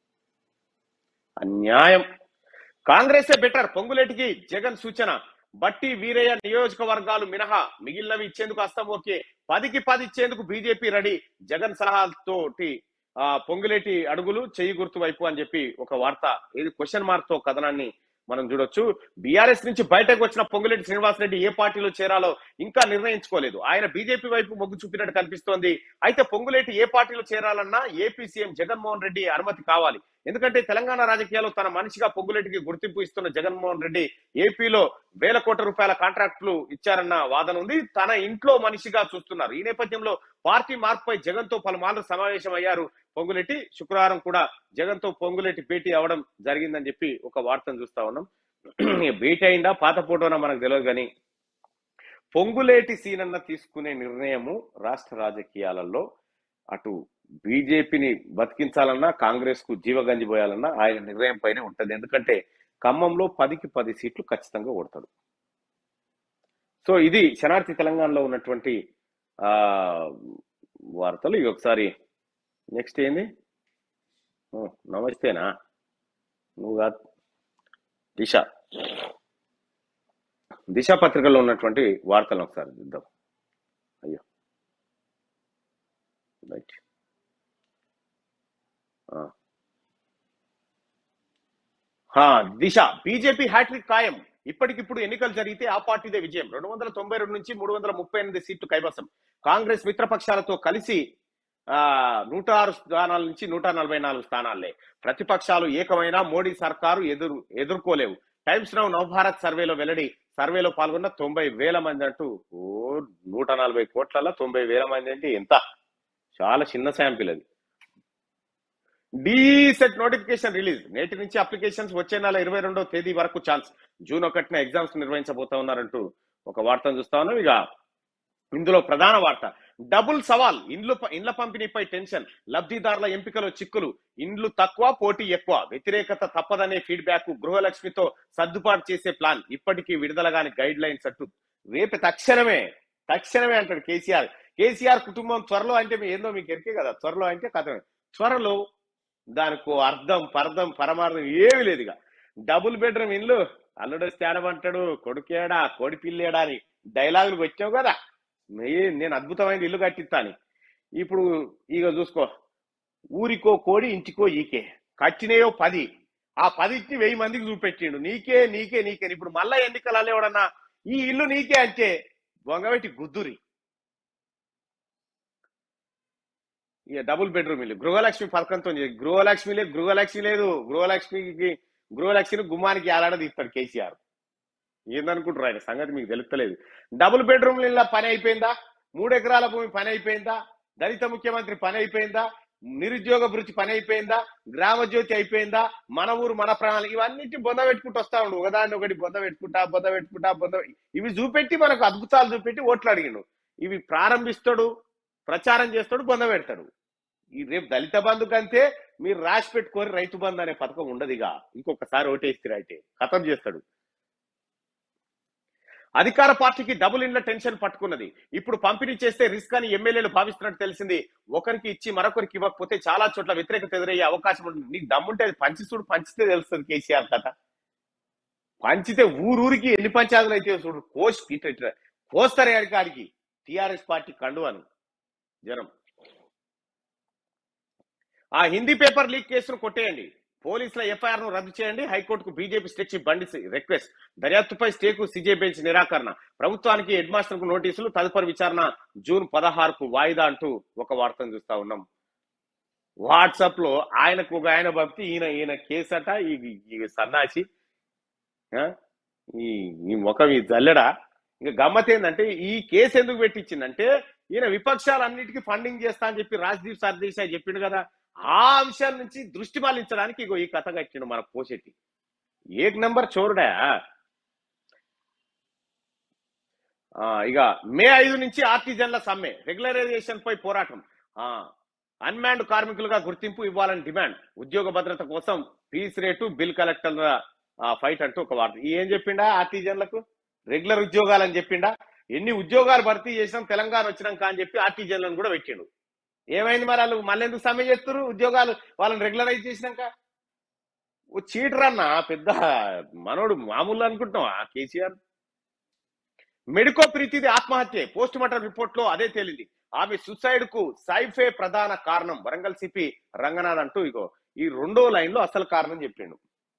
అన్యాయం. కాంగ్రెసే బెటర్, పొంగులేటికి జగన్ సూచన. బట్టి వీరయ్య నియోజకవర్గాలు మినహా మిగిలినవి ఇచ్చేందుకు అస్తం ఓకే, పదికి పది ఇచ్చేందుకు బీజేపీ రెడీ. జగన్ సలహాలతోటి ఆ పొంగులేటి అడుగులు చెయ్యి గుర్తు వైపు అని చెప్పి ఒక వార్త. ఇది క్వశ్చన్ మార్క్ తో కథనాన్ని మనం చూడొచ్చు. బీఆర్ఎస్ నుంచి బయటకు వచ్చిన పొంగులేటి శ్రీనివాసరెడ్డి ఏ పార్టీలో చేరాలో ఇంకా నిర్ణయించుకోలేదు. ఆయన బీజేపీ వైపు మొగ్గు చూపినట్టు కనిపిస్తోంది. అయితే పొంగులేటి ఏ పార్టీలో చేరాలన్నా ఏపీ సీఎం జగన్మోహన్ రెడ్డి అనుమతి కావాలి. ఎందుకంటే తెలంగాణ రాజకీయాల్లో తన మనిషిగా పొంగులేటికి గుర్తింపు ఇస్తున్న జగన్మోహన్ రెడ్డి ఏపీలో వేల కోట్ల రూపాయల కాంట్రాక్టులు ఇచ్చారన్న వాదన ఉంది. తన ఇంట్లో మనిషిగా చూస్తున్నారు. ఈ నేపథ్యంలో పార్టీ మార్పుపై జగన్ తో పలుమార్లు సమావేశం అయ్యారు పొంగులేటి. శుక్రవారం కూడా జగన్ తో పొంగులేటి భేటీ అవడం జరిగిందని చెప్పి ఒక వార్తను చూస్తా ఉన్నాం. భేటీ అయిందా పాత ఫోటోనా మనకు తెలియదు, కానీ పొంగులేటి సీనన్న తీసుకునే నిర్ణయము రాష్ట్ర రాజకీయాలలో అటు బీజేపీని బతికించాలన్నా కాంగ్రెస్ కు జీవగంజి పోయాలన్నా ఆయన నిర్ణయం పైనే ఉంటది. ఎందుకంటే ఖమ్మంలో పదికి పది సీట్లు ఖచ్చితంగా కొడతాడు. సో ఇది శనార్థి తెలంగాణలో ఉన్నటువంటి ఆ వార్తలు. ఇవి ఒకసారి నెక్స్ట్ ఏంది, నమస్తేనా నువ్వు కాదు, దిశ దిశ పత్రికలో ఉన్నటువంటి వార్తలను ఒకసారి చూద్దాం. అయ్యో రైట్. దిశ బీజేపీ హ్యాట్రిక్ ఖాయం. ఇప్పటికిప్పుడు ఎన్నికలు జరిగితే ఆ పార్టీదే విజయం. రెండు వందల తొంభై రెండు నుంచి మూడు వందల ముప్పై ఎనిమిది సీట్లు కైవసం. కాంగ్రెస్ మిత్రపక్షాలతో కలిసి ఆ నూట ఆరు స్థానాల నుంచి నూట నలభై నాలుగు స్థానాలే. ప్రతిపక్షాలు ఏకమైన మోడీ సర్కారు ఎదురు ఎదుర్కోలేవు. టైమ్స్ నౌ నవభారత్ సర్వేలో వెల్లడి. సర్వేలో పాల్గొన్న తొంభై వేల మంది అంటూ ఓ నూట నలభై కోట్లలో తొంభై వేల మంది అంటే ఎంత, చాలా చిన్న శాంపిల్ అది. DEECET notification release. నేటి నుంచి అప్లికేషన్స్ వచ్చే నెల ఇరవై రెండో తేదీ వరకు ఛాన్స్. జూన్ ఒకటిన ఎగ్జామ్స్ నిర్వహించబోతా ఉన్నారంటూ ఒక వార్తను చూస్తా ఉన్నాం. ఇక ఇందులో ప్రధాన వార్త డబుల్ సవాల్. ఇండ్లు ఇండ్ల పంపిణీపై టెన్షన్. లబ్ధిదారుల ఎంపికలో చిక్కులు. ఇండ్లు తక్కువ పోటీ ఎక్కువ. వ్యతిరేకత తప్పదనే ఫీడ్బ్యాక్. గృహలక్ష్మితో సర్దుబాటు చేసే ప్లాన్. ఇప్పటికీ విడుదలగాని గైడ్ లైన్స్ అంటూ రేపు తక్షణమే తక్షణమే అంటాడు కేసీఆర్. కేసీఆర్ కుటుంబం త్వరలో అంటే ఏందో మీకు ఎరికే కదా. త్వరలో అంటే కథ త్వరలో, దానికో అర్థం పర్థం పరమార్థం ఏమి లేదు. ఇక డబుల్ బెడ్రూమ్ ఇల్లు అల్లుడు తేడమంటాడు, కొడుకేడా కోడి పిల్లేడా అని డైలాగులు వచ్చావు కదా. నేను అద్భుతమైన ఇల్లు కట్టిస్తాను. ఇప్పుడు ఇక చూసుకో, ఊరికో కోడి ఇంటికో ఈకే కట్టినయో పది. ఆ పదికి వెయ్యి మందికి చూపెట్టిండు. నీకే నీకే నీకే ఇప్పుడు మళ్ళా ఎన్నికలు అనేవాడన్నా ఈ ఇల్లు నీకే అంటే బొంగబెట్టి గుద్దురి. ఇక డబుల్ బెడ్రూమ్ ఇల్లు గృహలక్ష్మి పథకంతో. గృహలక్ష్మి లేదు గృహలక్ష్మి లేదు గృహలక్ష్మికి గృహలక్ష్మిని గుమ్మానికి ఏలాడది ఇస్తాడు కేసీఆర్. ఏందనుకుంటారు ఆయన సంగతి మీకు తెలుస్తలేదు. డబుల్ బెడ్రూమ్ ఇళ్ళ పని అయిపోయిందా? మూడు ఎకరాల భూమి పని అయిపోయిందా? దళిత ముఖ్యమంత్రి పని అయిపోయిందా? నిరుద్యోగ భృతి పని అయిపోయిందా? గ్రామ జ్యోతి అయిపోయిందా? మన ఊరు మన ప్రాణాలు ఇవన్నిటి బొంద పెట్టుకుంటూ వస్తా ఉండు. ఒకదాన్ని ఒకటి బొంద పెట్టుకుంటా బొంద పెట్టుకుంటా బొంద ఇవి చూపెట్టి మనకు అద్భుతాలు చూపెట్టి ఓట్లు అడిగిండు. ఇవి ప్రారంభిస్తాడు, ప్రచారం చేస్తాడు, బొంద పెడతాడు. ఈ రేపు దళిత బంధు కంటే మీరు రాసి పెట్టుకొని రైతు బంధు అనే పథకం ఉండదుగా. ఇంకొకసారి ఓటేస్తే అయితే ఖతం చేస్తాడు. అధికార పార్టీకి డబుల్ ఇండ్ల టెన్షన్ పట్టుకున్నది. ఇప్పుడు పంపిణీ చేస్తే రిస్క్ అని ఎమ్మెల్యేలు భావిస్తున్నట్టు తెలిసింది. ఒకరికి ఇచ్చి మరొకరికి ఇవ్వకపోతే చాలా చోట్ల వ్యతిరేకత ఎదురయ్యే అవకాశం ఉంటుంది. నీకు దమ్ముంటే అది పంచి చూడు, పంచితే తెలుస్తుంది కేసీఆర్ కథ. పంచితే ఊరూరికి ఎన్ని పంచాయతీలు అయితే చూడు, కోసి ఇట్లా కోస్తారే అడికాడికి టీఆర్ఎస్ పార్టీ కండువాను జనం. ఆ హిందీ పేపర్ లీక్ కేసును కొట్టేయండి, పోలీసుల ఎఫ్ఐఆర్ ను రద్దు చేయండి, హైకోర్టుకు బీజేపీ స్టేట్ బండి రిక్వెస్ట్, దర్యాప్తుపై స్టేకు సీజే బెంచ్ నిరాకరణ, ప్రభుత్వానికి హెడ్ మాస్టర్ కు నోటీసులు, తదుపరి విచారణ జూన్ పదహారుకు వాయిదా అంటూ ఒక వార్తను చూస్తా ఉన్నాం. వాట్సాప్ లో ఆయనకు ఒక ఆయన పంపితే ఈయన ఈయన కేసు అట, ఈ సన్నాసి ఈ ఈ ముఖం ఈ జల్లెడా. ఇంకా గమ్మత్ ఏంటంటే ఈ కేసు ఎందుకు పెట్టించిందంటే ఈయన విపక్షాలన్నిటికీ ఫండింగ్ చేస్తా అని చెప్పి రాజ్దీప్ సర్దేశాయ్ చెప్పిండు కదా, ఆ అంశాల నుంచి దృష్టి మళ్లించడానికి ఇగో ఈ కథ కట్టిండు మన పోషెట్టి. ఏక్ నెంబర్ చోరుడా. ఇక మే ఐదు నుంచి ఆర్టిజన్ల సమ్మె, రెగ్యులరైజేషన్ పై పోరాటం, ఆ అన్మాన్డ్ కార్మికులుగా గుర్తింపు ఇవ్వాలని డిమాండ్, ఉద్యోగ భద్రత కోసం ఫీస్ రేటు, బిల్ కలెక్టర్ల ఫైట్ అంటూ ఒక వార్త. ఏం చెప్పిండా ఆర్టిజన్లకు? రెగ్యులర్ ఉద్యోగాలని చెప్పిండా? ఎన్ని ఉద్యోగాలు భర్తీ చేసినాం తెలంగాణ వచ్చినాక అని చెప్పి ఆర్టిజన్లను కూడా పెట్టిండు. ఏమైంది మరి? వాళ్ళు మళ్ళీ ఎందుకు సమ్మె చేస్తారు? ఉద్యోగాలు వాళ్ళని రెగ్యులరైజ్ చేసినాక. ఓ చీటర్ అన్న, పెద్ద మనోడు మామూలు అనుకుంటున్నాం ఆ కేసీఆర్. మెడికో ప్రీతిది ఆత్మహత్య, పోస్ట్ మార్టం రిపోర్ట్ లో అదే తేలింది. ఆమె సుసైడ్ కు సైఫే ప్రధాన కారణం, వరంగల్ సిపి రంగనాథ్ అంటూ ఇగో ఈ రెండో లైన్ లో అసలు కారణం చెప్పిండు.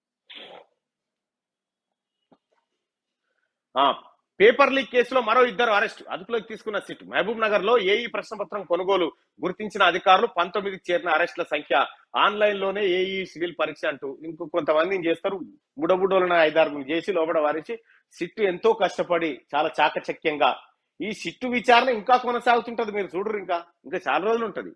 ఆ పేపర్ లీక్ కేసులో మరో ఇద్దరు అరెస్ట్, అదుపులోకి తీసుకున్న సిట్. మహబూబ్ నగర్ లో ఏఈ ప్రశ్నపత్రం కొనుగోలు గుర్తించిన అధికారులు పంతొమ్మిదికి చేరిన అరెస్టుల సంఖ్య, ఆన్లైన్ లోనే ఏఈ సివిల్ పరీక్ష అంటూ ఇంకో కొంతమందిని చేస్తారు. బుడబుడోలను ఐదారు చేసి లోపల వారించి సిట్టు ఎంతో కష్టపడి చాలా చాకచక్యంగా ఈ సిట్టు విచారణ ఇంకా కొనసాగుతుంటది. మీరు చూడరు, ఇంకా ఇంకా చాలా రోజులు ఉంటది.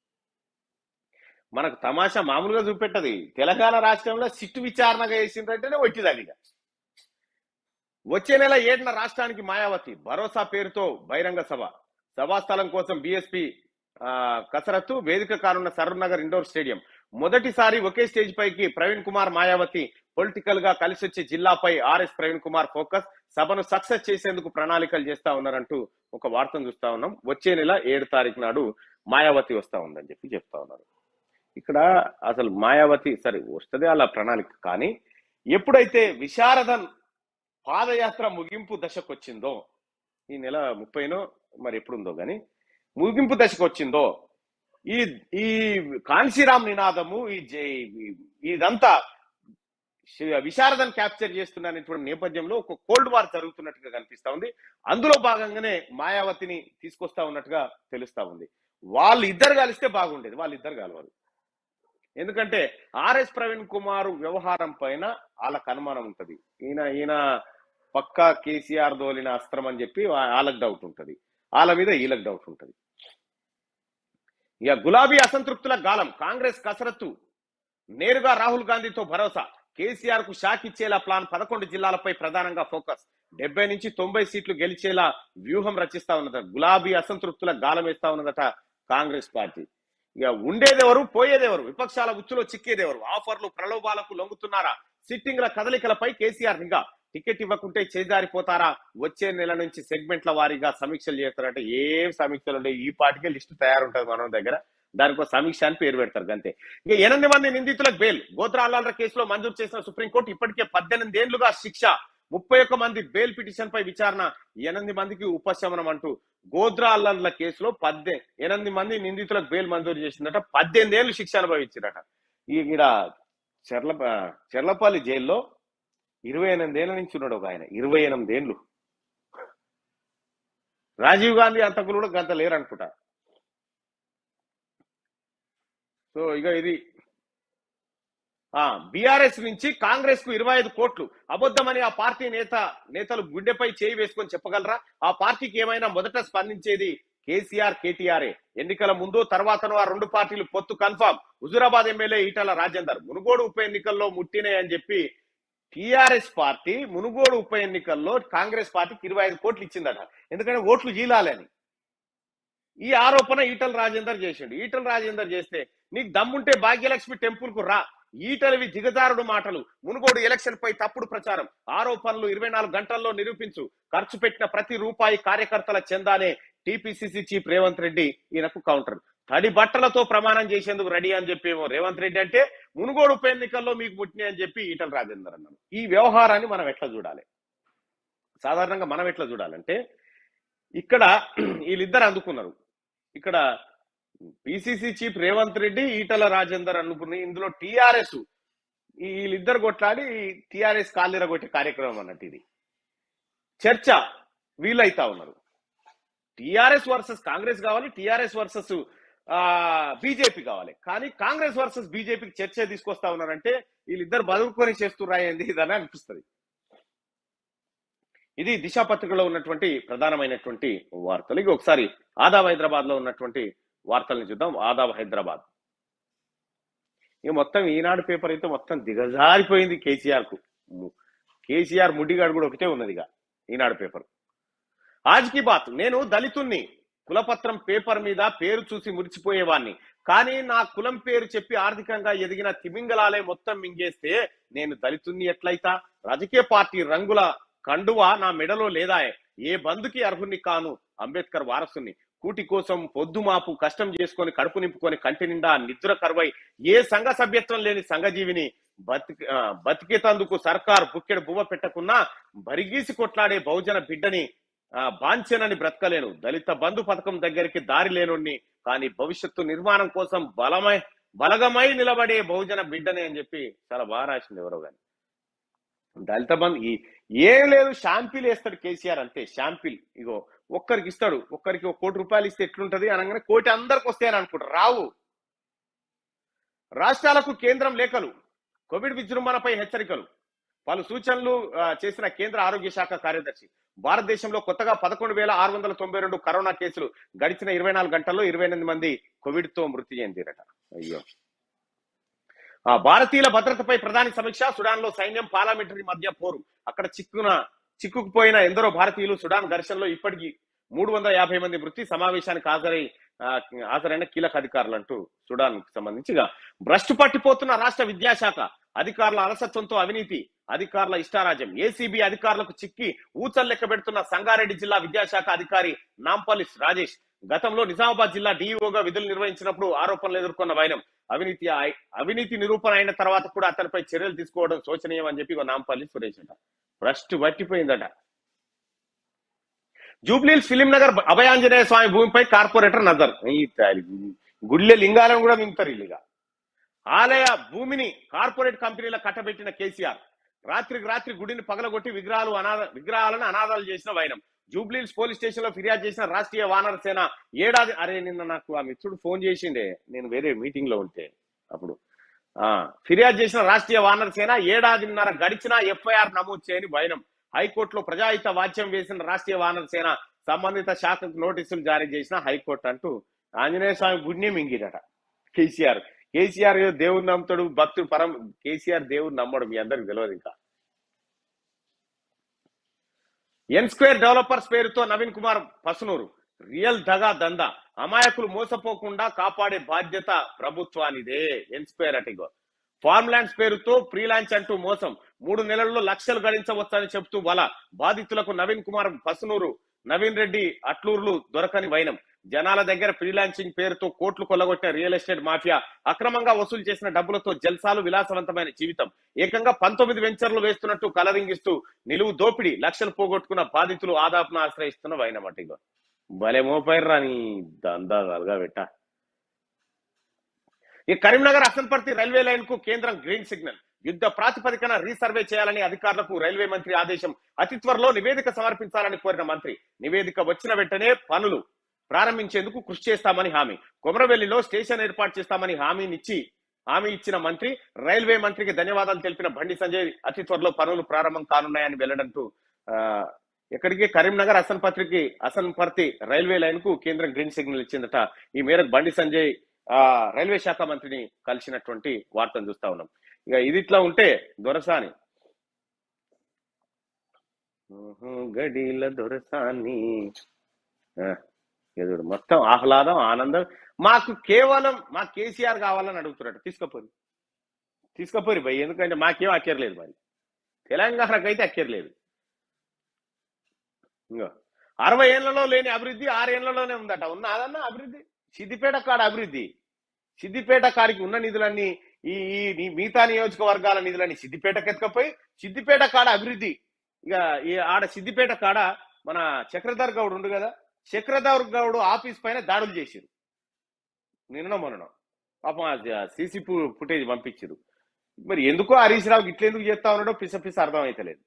మనకు తమాషా మామూలుగా చూపెట్టది. తెలంగాణ రాష్ట్రంలో సిట్టు విచారణగా వేసిందంటేనే వచ్చింది అది. వచ్చే నెల ఏడున రాష్ట్రానికి మాయావతి భరోసా పేరుతో బహిరంగ సభ, సభాస్థలం కోసం బీఎస్పీ కసరత్తు, వేదిక కానున్న సరూర్నగర్ ఇండోర్ స్టేడియం. మొదటిసారి ఒకే స్టేజ్ పైకి ప్రవీణ్ కుమార్ మాయావతి, పొలిటికల్ గా కలిసి వచ్చే జిల్లాపై ఆర్ఎస్ ప్రవీణ్ కుమార్ ఫోకస్, సభను సక్సెస్ చేసేందుకు ప్రణాళికలు చేస్తా ఉన్నారంటూ ఒక వార్తను చూస్తా ఉన్నాం. వచ్చే నెల ఏడు తారీఖు నాడు మాయావతి వస్తా ఉందని చెప్పి చెప్తా ఉన్నారు. ఇక్కడ అసలు మాయావతి సరే వస్తుంది అలా ప్రణాళిక, కానీ ఎప్పుడైతే విశారదన్ పాదయాత్ర ముగింపు దశకు వచ్చిందో, ఈ నెల ముప్పైనో మరి ఎప్పుడుందో కానీ ముగింపు దశకు వచ్చిందో, ఈ ఈ కాన్సీరామ్ నినాదము ఈ ఇదంతా విశారదన్ క్యాప్చర్ చేస్తున్నటువంటి నేపథ్యంలో ఒక కోల్డ్ వార్ జరుగుతున్నట్టుగా కనిపిస్తా ఉంది. అందులో భాగంగానే మాయావతిని తీసుకొస్తా ఉన్నట్టుగా తెలుస్తా ఉంది. వాళ్ళు ఇద్దరు కలిస్తే బాగుండేది, వాళ్ళిద్దరు కలవరు. ఎందుకంటే ఆర్ఎస్ ప్రవీణ్ కుమార్ వ్యవహారం పైన వాళ్ళకు అనుమానం ఉంటది. ఈయన ఈయన పక్కా కేసీఆర్ దోలిన అస్త్రం అని చెప్పి వాళ్ళకి డౌట్ ఉంటది, వాళ్ళ మీద వీళ్ళకి డౌట్ ఉంటది. ఇక గులాబీ అసంతృప్తుల గాలం, కాంగ్రెస్ కసరత్తు, నేరుగా రాహుల్ గాంధీతో భరోసా, కేసీఆర్ కు షాక్ ఇచ్చేలా ప్లాన్, పదకొండు జిల్లాలపై ప్రధానంగా ఫోకస్, డెబ్బై నుంచి తొంభై సీట్లు గెలిచేలా వ్యూహం రచిస్తా ఉన్నదట. గులాబీ అసంతృప్తుల గాలం వేస్తా ఉన్నదట కాంగ్రెస్ పార్టీ. ఇక ఉండేదెవరు, పోయేదెవరు, విపక్షాల ఉచ్చులో చిక్కేదెవరు, ఆఫర్లు ప్రలోభాలకు లొంగుతున్నారా, సిట్టింగ్ల కదలికలపై కేసీఆర్ నిఘా, టికెట్ ఇవ్వకుంటే చేజారిపోతారా, వచ్చే నెల నుంచి సెగ్మెంట్ల వారీగా సమీక్షలు చేస్తారంటే ఏం సమీక్షలు ఉంటాయి? ఈ పార్టీకే లిస్టు తయారుంటది మన దగ్గర, దానికి సమీక్ష అని పేరు పెడతారు అంతే. ఇక ఎనిమిది మంది నిందితులకు బెయిల్, గోత్ర అల్లాల కేసులో మంజూరు చేసిన సుప్రీంకోర్టు, ఇప్పటికే పద్దెనిమిది ఏళ్లుగా శిక్ష, ముప్పై ఒక్క మంది బెయిల్ పిటిషన్ పై విచారణ, ఎనిమిది మందికి ఉపశమనం అంటూ గోద్రా అల్లాల కేసులో పద్దె ఎనిమిది మంది నిందితులకు బెయిల్ మంజూరు చేసిందట. పద్దెనిమిది ఏళ్ళు శిక్ష అనుభవించారట. ఈడ చెర్ల చెర్లపల్లి జైల్లో ఇరవై ఎనిమిది ఏళ్ళ నుంచి ఉన్నాడు ఒక ఆయన, ఇరవై ఎనిమిది ఏళ్ళు. రాజీవ్ గాంధీ అంతకులు కూడా గంత లేరు అనుకుంటా. సో ఇక ఇది ఆ బీఆర్ఎస్ నుంచి కాంగ్రెస్ కు ఇరవై ఐదు కోట్లు అబద్ధమని ఆ పార్టీ నేత నేతలు గుండెపై చేయి వేసుకొని చెప్పగలరా? ఆ పార్టీకి ఏమైనా మొదట స్పందించేది కేసీఆర్ కేటీఆర్ఏ. ఎన్నికల ముందు తర్వాతను ఆ రెండు పార్టీలు పొత్తు కన్ఫర్మ్. హుజూరాబాద్ ఎమ్మెల్యే ఈటల రాజేందర్, మునుగోడు ఉప ఎన్నికల్లో ముట్టినాయి అని చెప్పి టీఆర్ఎస్ పార్టీ మునుగోడు ఉప ఎన్నికల్లో కాంగ్రెస్ పార్టీకి ఇరవై ఐదు కోట్లు ఇచ్చిందట, ఎందుకంటే ఓట్లు జీలాలని. ఈ ఆరోపణ ఈటల రాజేందర్ చేసిండు. ఈటల రాజేందర్ చేస్తే నీకు దమ్ముంటే భాగ్యలక్ష్మి టెంపుల్ కు రా, ఈటలవి దిగజారుడు మాటలు, మునుగోడు ఎలక్షన్ పై తప్పుడు ప్రచారం, ఆరోపణలు ఇరవై నాలుగు గంటల్లో నిరూపించు, ఖర్చు పెట్టిన ప్రతి రూపాయి కార్యకర్తల చందానే, టీపీసీసీ చీఫ్ రేవంత్ రెడ్డి ఈయనకు కౌంటర్. తడి బట్టలతో ప్రమాణం చేసేందుకు రెడీ అని చెప్పేమో రేవంత్ రెడ్డి అంటే, మునుగోడు ఉప ఎన్నికల్లో మీకు ముట్టినాయి అని చెప్పి ఈటల రాజేందర్ అన్నాడు. ఈ వ్యవహారాన్ని మనం ఎట్లా చూడాలి? సాధారణంగా మనం ఎట్లా చూడాలంటే, ఇక్కడ వీళ్ళిద్దరు అందుకున్నారు. ఇక్కడ పిసిసి చీఫ్ రేవంత్ రెడ్డి, ఈటల రాజేందర్ అనుకుని ఇందులో టిఆర్ఎస్ వీళ్ళిద్దరు కొట్లాడి టిఆర్ఎస్ కాళ్ళెరగొట్టే కార్యక్రమం అన్నట్టు ఇది. చర్చ వీళ్ళైతా ఉన్నారు. టిఆర్ఎస్ వర్సెస్ కాంగ్రెస్ కావాలి, టిఆర్ఎస్ వర్సెస్ బీజేపీ కావాలి. కానీ కాంగ్రెస్ వర్సెస్ బీజేపీకి చర్చ తీసుకొస్తా ఉన్నారంటే వీళ్ళిద్దరు బదులుకొని చేస్తురాయింది ఇదని అనిపిస్తుంది. ఇది దిశ పత్రికలో ఉన్నటువంటి ప్రధానమైనటువంటి వార్తలు. ఇక ఒకసారి ఆదాబ్ హైదరాబాద్ లో ఉన్నటువంటి వార్తల్ని చూద్దాం. ఆదాబ్ హైదరాబాద్ ఇక మొత్తం ఈనాడు పేపర్ అయితే మొత్తం దిగజారిపోయింది కేసీఆర్ కు. కేసీఆర్ ముడ్డిగాడు కూడా ఒకటే ఉన్నది ఇక ఈనాడు పేపర్. ఆజ్కి బాత్, నేను దళితుణ్ణి, కులపత్రం పేపర్ మీద పేరు చూసి మురిచిపోయేవాణ్ణి, కానీ నా కులం పేరు చెప్పి ఆర్థికంగా ఎదిగిన తిమింగలాలే మొత్తం మింగేస్తే నేను దళితుణ్ణి ఎట్లయితా? రాజకీయ పార్టీ రంగుల కండువా నా మెడలో లేదా? ఏ బంధుకి అర్హుణ్ణి కాను, అంబేద్కర్ వారసుని. కూటి కోసం పొద్దుమాపు కష్టం చేసుకొని కడుపు నింపుకొని కంటి నిండా నిద్ర కరువై ఏ సంఘ సభ్యత్వం లేని సంఘజీవిని. బతికి బతికేతందుకు సర్కార్ బుక్కెడు బువ్వ పెట్టకున్నా బరిగీసి కొట్లాడే బహుజన బిడ్డని బాంఛనని బ్రతకలేను. దళిత బంధు పథకం దగ్గరికి దారి లేనుణ్ణి, కానీ భవిష్యత్తు నిర్మాణం కోసం బలమై బలగమై నిలబడే బహుజన బిడ్డని అని చెప్పి చాలా బాగా రాసింది ఎవరో కానీ. దళిత బంధు ఏం లేదు, షాంపిల్ వేస్తాడు కేసీఆర్ అంతే. షాంపిల్ ఇగో ఒక్కరికి ఇస్తాడు, ఒక్కరికి ఒక కోటి రూపాయలు ఇస్తే ఎట్లుంటది అనగానే కోటి అందరికి వస్తాయని అనుకుంటారు. రావు. రాష్ట్రాలకు కేంద్రం లేఖలు, కోవిడ్ విజృంభణపై హెచ్చరికలు, పలు సూచనలు చేసిన కేంద్ర ఆరోగ్య శాఖ కార్యదర్శి. భారతదేశంలో కొత్తగా పదకొండు వేల ఆరు వందల తొంభై రెండు కరోనా కేసులు. గడిచిన ఇరవై నాలుగు గంటల్లో ఇరవై ఎనిమిది మంది కోవిడ్ తో మృతి చెందిరట. అయ్యో. ఆ భారతీయుల భద్రతపై ప్రధాని సమీక్ష. సుడాన్ లో సైన్యం పార్లమెంటరీ మధ్య పోరు. అక్కడ చిక్కున చిక్కుకుపోయిన ఎందరో భారతీయులు. సుడాన్ ఘర్షణలో ఇప్పటికీ మూడు వందల యాభై మంది మృతి. సమావేశానికి హాజరై హాజరైన కీలక అధికారులు అంటూ సుడాన్ కు సంబంధించిగా. భ్రష్టు పట్టిపోతున్న రాష్ట్ర విద్యాశాఖ. అధికారుల అలసత్వంతో అవినీతి, అధికారుల ఇష్టారాజ్యం. ఏసీబీ అధికారులకు చిక్కి ఊచలు లెక్క పెడుతున్న సంగారెడ్డి జిల్లా విద్యాశాఖ అధికారి నాంపల్లి రాజేష్. గతంలో నిజామాబాద్ జిల్లా డీఈఓగా విధులు నిర్వహించినప్పుడు ఆరోపణలు ఎదుర్కొన్న వైనం. అవినీతి అవినీతి నిరూపణ అయిన తర్వాత కూడా అతనిపై చర్యలు తీసుకోవడం శోచనీయం అని చెప్పి నాంపల్లి సురేష్ అంట. భ్రష్టు పట్టిపోయిందట. జూబ్లీహిల్స్ ఫిలిం నగర్ అభయాంజనేయ స్వామి భూమిపై కార్పొరేటర్ నజర్. ఈ గుళ్ళె లింగాలను కూడా మింగుతారు ఇల్లుగా. ఆలయ భూమిని కార్పొరేట్ కంపెనీల కట్టబెట్టిన కేసీఆర్. రాత్రికి రాత్రి గుడిని పగలగొట్టి విగ్రహాలు అనాథ విగ్రహాలను అనాథాలు చేసిన వైనం. జూబ్లీహిల్స్ పోలీస్ స్టేషన్ లో ఫిర్యాదు చేసిన రాష్ట్రీయ వానర సేన. ఏడాది అరే నిన్న నాకు ఆ మిత్రుడు ఫోన్ చేసిండే, నేను వేరే మీటింగ్ లో ఉంటే అప్పుడు ఆ ఫిర్యాదు చేసిన రాష్ట్రీయ వానర సేన. ఏడాదిన్నర గడిచినా ఎఫ్ఐఆర్ నమోదు చేయని వైనం. హైకోర్టులో ప్రజాహిత వాద్యం వేసిన రాష్ట్రీయ వానర సేన. సంబంధిత శాఖకు నోటీసులు జారీ చేసిన హైకోర్టు అంటూ ఆంజనేయ స్వామి గుడిని మింగిడట కేసీఆర్. కేసీఆర్ దేవుడు నమ్ముతాడు, భక్తుడు పరం. కేసీఆర్ దేవుడు నమ్మడు, మీ అందరికి తెలియదు. ఇంకా ఎన్ స్క్వేర్ డెవలపర్స్ పేరుతో నవీన్ కుమార్ పసునూరు. రియల్ దగా దందా. అమాయకులు మోసపోకుండా కాపాడే బాధ్యత ప్రభుత్వానిదే. ఎన్ స్క్వేర్ అటిగో ఫార్మ్ ల్యాండ్స్ పేరుతో ఫ్రీలాన్స్ అంటూ మోసం. మూడు నెలల్లో లక్షలు గడించవచ్చని చెబుతూ వల. బాధితులకు నవీన్ కుమార్ పసునూరు, నవీన్ రెడ్డి అట్లూర్లు దొరకని వైనం. జనాల దగ్గర ఫ్రీలాన్సింగ్ పేరుతో కోట్లు కొల్లగొట్టిన రియల్ ఎస్టేట్ మాఫియా. అక్రమంగా వసూలు చేసిన డబ్బులతో జల్సాలు, విలాసవంతమైన జీవితం. ఏకంగా పంతొమ్మిది వెంచర్లు వేస్తున్నట్టు కలరింగిస్తూ నిలువు దోపిడీ. లక్షలు పోగొట్టుకున్న బాధితులు ఆదాపును ఆశ్రయిస్తున్న వైనమట. ఇగో భలే మోపైర్రా నీ దందాలుగా పెట్ట. ఈ కరీంనగర్ అసన్పర్తి రైల్వే లైన్ కు కేంద్రం గ్రీన్ సిగ్నల్. యుద్ధ ప్రాతిపదికన రీసర్వే చేయాలని అధికారులకు రైల్వే మంత్రి ఆదేశం. అతి త్వరలో నివేదిక సమర్పించాలని కోరిన మంత్రి. నివేదిక వచ్చిన వెంటనే పనులు ప్రారంభించేందుకు కృషి చేస్తామని హామీ. కొమరవెల్లిలో స్టేషన్ ఏర్పాటు చేస్తామని హామీనిచ్చి హామీ ఇచ్చిన మంత్రి. రైల్వే మంత్రికి ధన్యవాదాలు తెలిపిన బండి సంజయ్. అతి త్వరలో పనులు ప్రారంభం కానున్నాయని వెల్లడంటూ ఆ ఎక్కడికి కరీంనగర్ అసన్పత్రికి అసన్పర్తి రైల్వే లైన్ కు కేంద్రం గ్రీన్ సిగ్నల్ ఇచ్చిందట. ఈ మేరకు బండి సంజయ్ ఆ రైల్వే శాఖ మంత్రిని కలిసినటువంటి వార్తను చూస్తా ఉన్నాం. ఇక ఇది ఇట్లా ఉంటే దొరసాని గడిల దొరసాని ఎదుడు మొత్తం ఆహ్లాదం, ఆనందం. మాకు కేవలం మా కేసీఆర్ కావాలని అడుగుతున్నట్టు. తీసుకపోయి తీసుకపోయి భయ్, ఎందుకంటే మాకేం అక్కర్లేదు. మరి తెలంగాణకు అయితే అక్కర్లేదు. ఇంకా అరవై ఏళ్లలో లేని అభివృద్ధి ఆరేళ్లలోనే ఉందట. ఉన్నదన్నా అభివృద్ధి. సిద్దిపేట కాడ అభివృద్ధి. సిద్దిపేట కాడికి ఉన్న నిధులన్నీ ఈ ఈ మిగతా నియోజకవర్గాల నిధులన్నీ సిద్దిపేటకి ఎత్తుకపోయి సిద్దిపేట కాడ అభివృద్ధి. ఇక ఈ ఆడ సిద్దిపేట కాడ మన చక్రధర్ గౌడ్ ఉండు కదా, చక్రధర్ గౌడ్ ఆఫీస్ పైన దాడులు చేశారు. నిన్న మొన్న పాపం సీసీ ఫుటేజ్ పంపించారు. మరి ఎందుకో హరీష్ రావు ఇట్లెందుకు చేస్తా ఉన్నాడో పిస పిస అర్థం అవుతలేదు.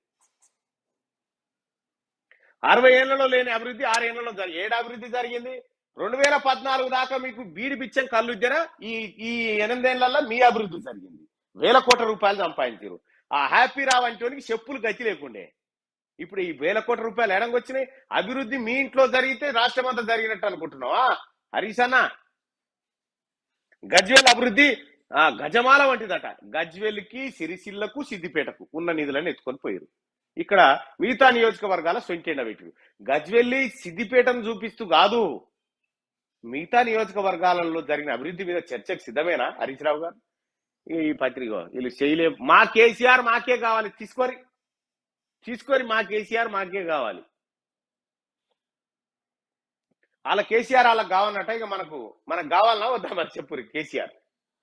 అరవై ఏళ్లలో లేని అభివృద్ధి ఆరు ఏళ్లలో జరిగి ఏడు అభివృద్ధి జరిగింది. రెండు వేల పద్నాలుగు దాకా మీకు బీడి బిచ్చం కళ్ళు ఇద్దరా ఈ ఈ ఎనిమిదేళ్లలో మీ అభివృద్ధి జరిగింది. వేల కోట్ల రూపాయలు సంపాదించారు. ఆ హ్యాపీ రావు అంటే చెప్పులు గతి లేకుండే. ఇప్పుడు ఈ వేల కోట్ల రూపాయలు ఎడంగొచ్చినాయి. అభివృద్ధి మీ ఇంట్లో జరిగితే రాష్ట్రం అంతా జరిగినట్టు అనుకుంటున్నావా హరీష్ అన్న? గజ్వేల్ అభివృద్ధి ఆ గజమాల వంటిదట. గజ్వేల్కి, సిరిసిల్లకు, సిద్దిపేటకు ఉన్న నిధులను ఎత్తుకొని పోయారు. ఇక్కడ మిగతా నియోజకవర్గాల సొంచెండ పెట్టారు. గజ్వెల్లి, సిద్దిపేటను చూపిస్తూ కాదు, మిగతా నియోజకవర్గాలలో జరిగిన అభివృద్ధి మీద చర్చకు సిద్ధమేనా హరీష్ రావు గారు? ఈ పత్రిక వీళ్ళు చేయలే. మా కేసీఆర్ మాకే కావాలి, తీసుకొని తీసుకొని మా కేసీఆర్ మాకే కావాలి. వాళ్ళ కేసీఆర్ వాళ్ళకి కావాలన్నట్ట. ఇక మనకు మనకు కావాలన్నా వద్దా మరి చెప్పురు కేసీఆర్.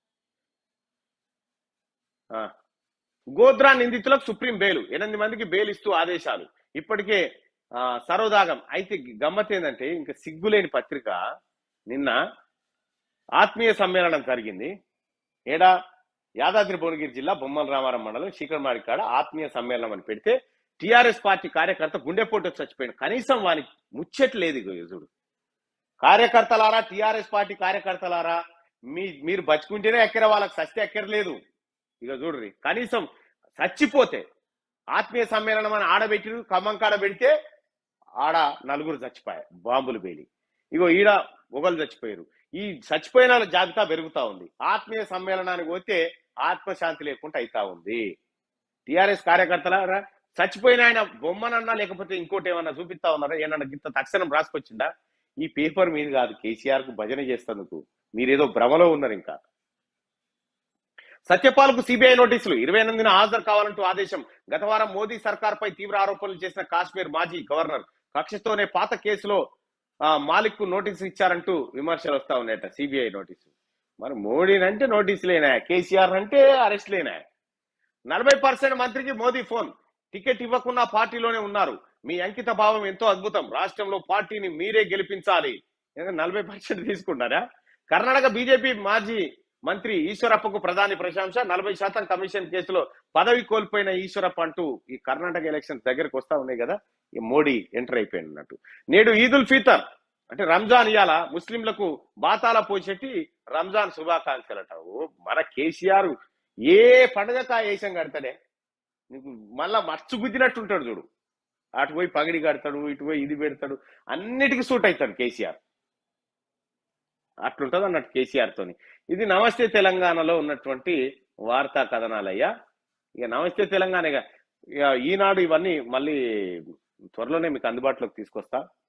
గోద్రా నిందితులకు సుప్రీం బెయిల్, ఎనిమిది మందికి బెయిల్ ఇస్తూ ఆదేశాలు. ఇప్పటికే ఆ సర్వదాగం. అయితే గమ్మత్ ఏంటంటే ఇంకా సిగ్గులేని పత్రిక నిన్న ఆత్మీయ సమ్మేళనం జరిగింది. ఏడా యాదాద్రి భువనగిరి జిల్లా బొమ్మల రామారం మండలం శీకరమాడి కాడ ఆత్మీయ సమ్మేళనం అని పెడితే టీఆర్ఎస్ పార్టీ కార్యకర్త గుండెపోటు చచ్చిపోయాడు. కనీసం వానికి ముచ్చట్లేదు. చూడు కార్యకర్తలారా, టీఆర్ఎస్ పార్టీ కార్యకర్తలారా, మీ మీరు బతుకుంటేనే ఎక్కర, వాళ్ళకి సస్తే ఎక్కర్లేదు. ఇక చూడ్రి, కనీసం చచ్చిపోతే ఆత్మీయ సమ్మేళనం అని ఆడబెట్టి ఖమ్మం కాడ పెడితే ఆడ నలుగురు చచ్చిపోయారు బాంబులు పేలి. ఇగో ఈడ ఒకళ్ళు చచ్చిపోయారు. ఈ చచ్చిపోయిన జాబితా పెరుగుతా ఉంది. ఆత్మీయ సమ్మేళనానికి పోతే ఆత్మశాంతి లేకుండా అవుతా ఉంది. టీఆర్ఎస్ కార్యకర్తలారా, చచ్చిపోయిన ఆయన బొమ్మనన్నా లేకపోతే ఇంకోటి ఏమన్నా చూపిస్తా ఉన్నారా? ఏమన్నా గింత తక్షణం రాసుకొచ్చిందా? ఈ పేపర్ మీద కాదు, కేసీఆర్ కు భజన చేస్తేందుకు మీరేదో భ్రమలో ఉన్నారు. ఇంకా సత్యపాల్కు సిబిఐ నోటీసులు, ఇరవై ఎనిమిదిన హాజరు కావాలంటూ ఆదేశం. గత వారం మోదీ సర్కార్ పై తీవ్ర ఆరోపణలు చేసిన కాశ్మీర్ మాజీ గవర్నర్ కక్షతోనే పాత కేసులో మాలిక్ కు నోటీసు ఇచ్చారంటూ విమర్శలు వస్తా ఉన్నాయట. CBI notice. మరి మోడీనంటే నోటీసులేనా, కేసీఆర్ అంటే అరెస్ట్లేనా? నలభై పర్సెంట్ మంత్రికి మోదీ ఫోన్, టికెట్ ఇవ్వకుండా పార్టీలోనే ఉన్నారు, మీ అంకిత భావం ఎంతో అద్భుతం, రాష్ట్రంలో పార్టీని మీరే గెలిపించాలి. నలభై పర్సెంట్ తీసుకుంటారా? కర్ణాటక బీజేపీ మాజీ మంత్రి ఈశ్వరప్పకు ప్రధాని ప్రశంస, నలభై శాతం కమిషన్ కేసులో పదవి కోల్పోయిన ఈశ్వరప్ప అంటూ ఈ కర్ణాటక ఎలక్షన్ దగ్గరకు వస్తా ఉన్నాయి కదా, ఈ మోడీ ఎంటర్ అయిపోయింది అన్నట్టు. నేడు ఈదుల్ ఫితర్ అంటే రంజాన్ ఇయాల ముస్లింలకు బాతాల పోసేటి రంజాన్ శుభాకాంక్షలట. ఓ మన కేసీఆర్ ఏ పండుగ ఏషం కడతాడే, నీకు మళ్ళా మర్చు గుద్దినట్టు ఉంటాడు చూడు. అటు పోయి పగిడి కడతాడు, ఇటు పోయి ఇది పెడతాడు, అన్నిటికీ సూట్ అవుతాడు కేసీఆర్. అట్లుంటది అన్నట్టు కేసీఆర్ తోని. ఇది నమస్తే తెలంగాణలో ఉన్నటువంటి వార్తా కథనాలయ్యా. ఇక నమస్తే తెలంగాణ ఇక ఈనాడు ఇవన్నీ మళ్ళీ త్వరలోనే మీకు అందుబాటులోకి తీసుకొస్తా.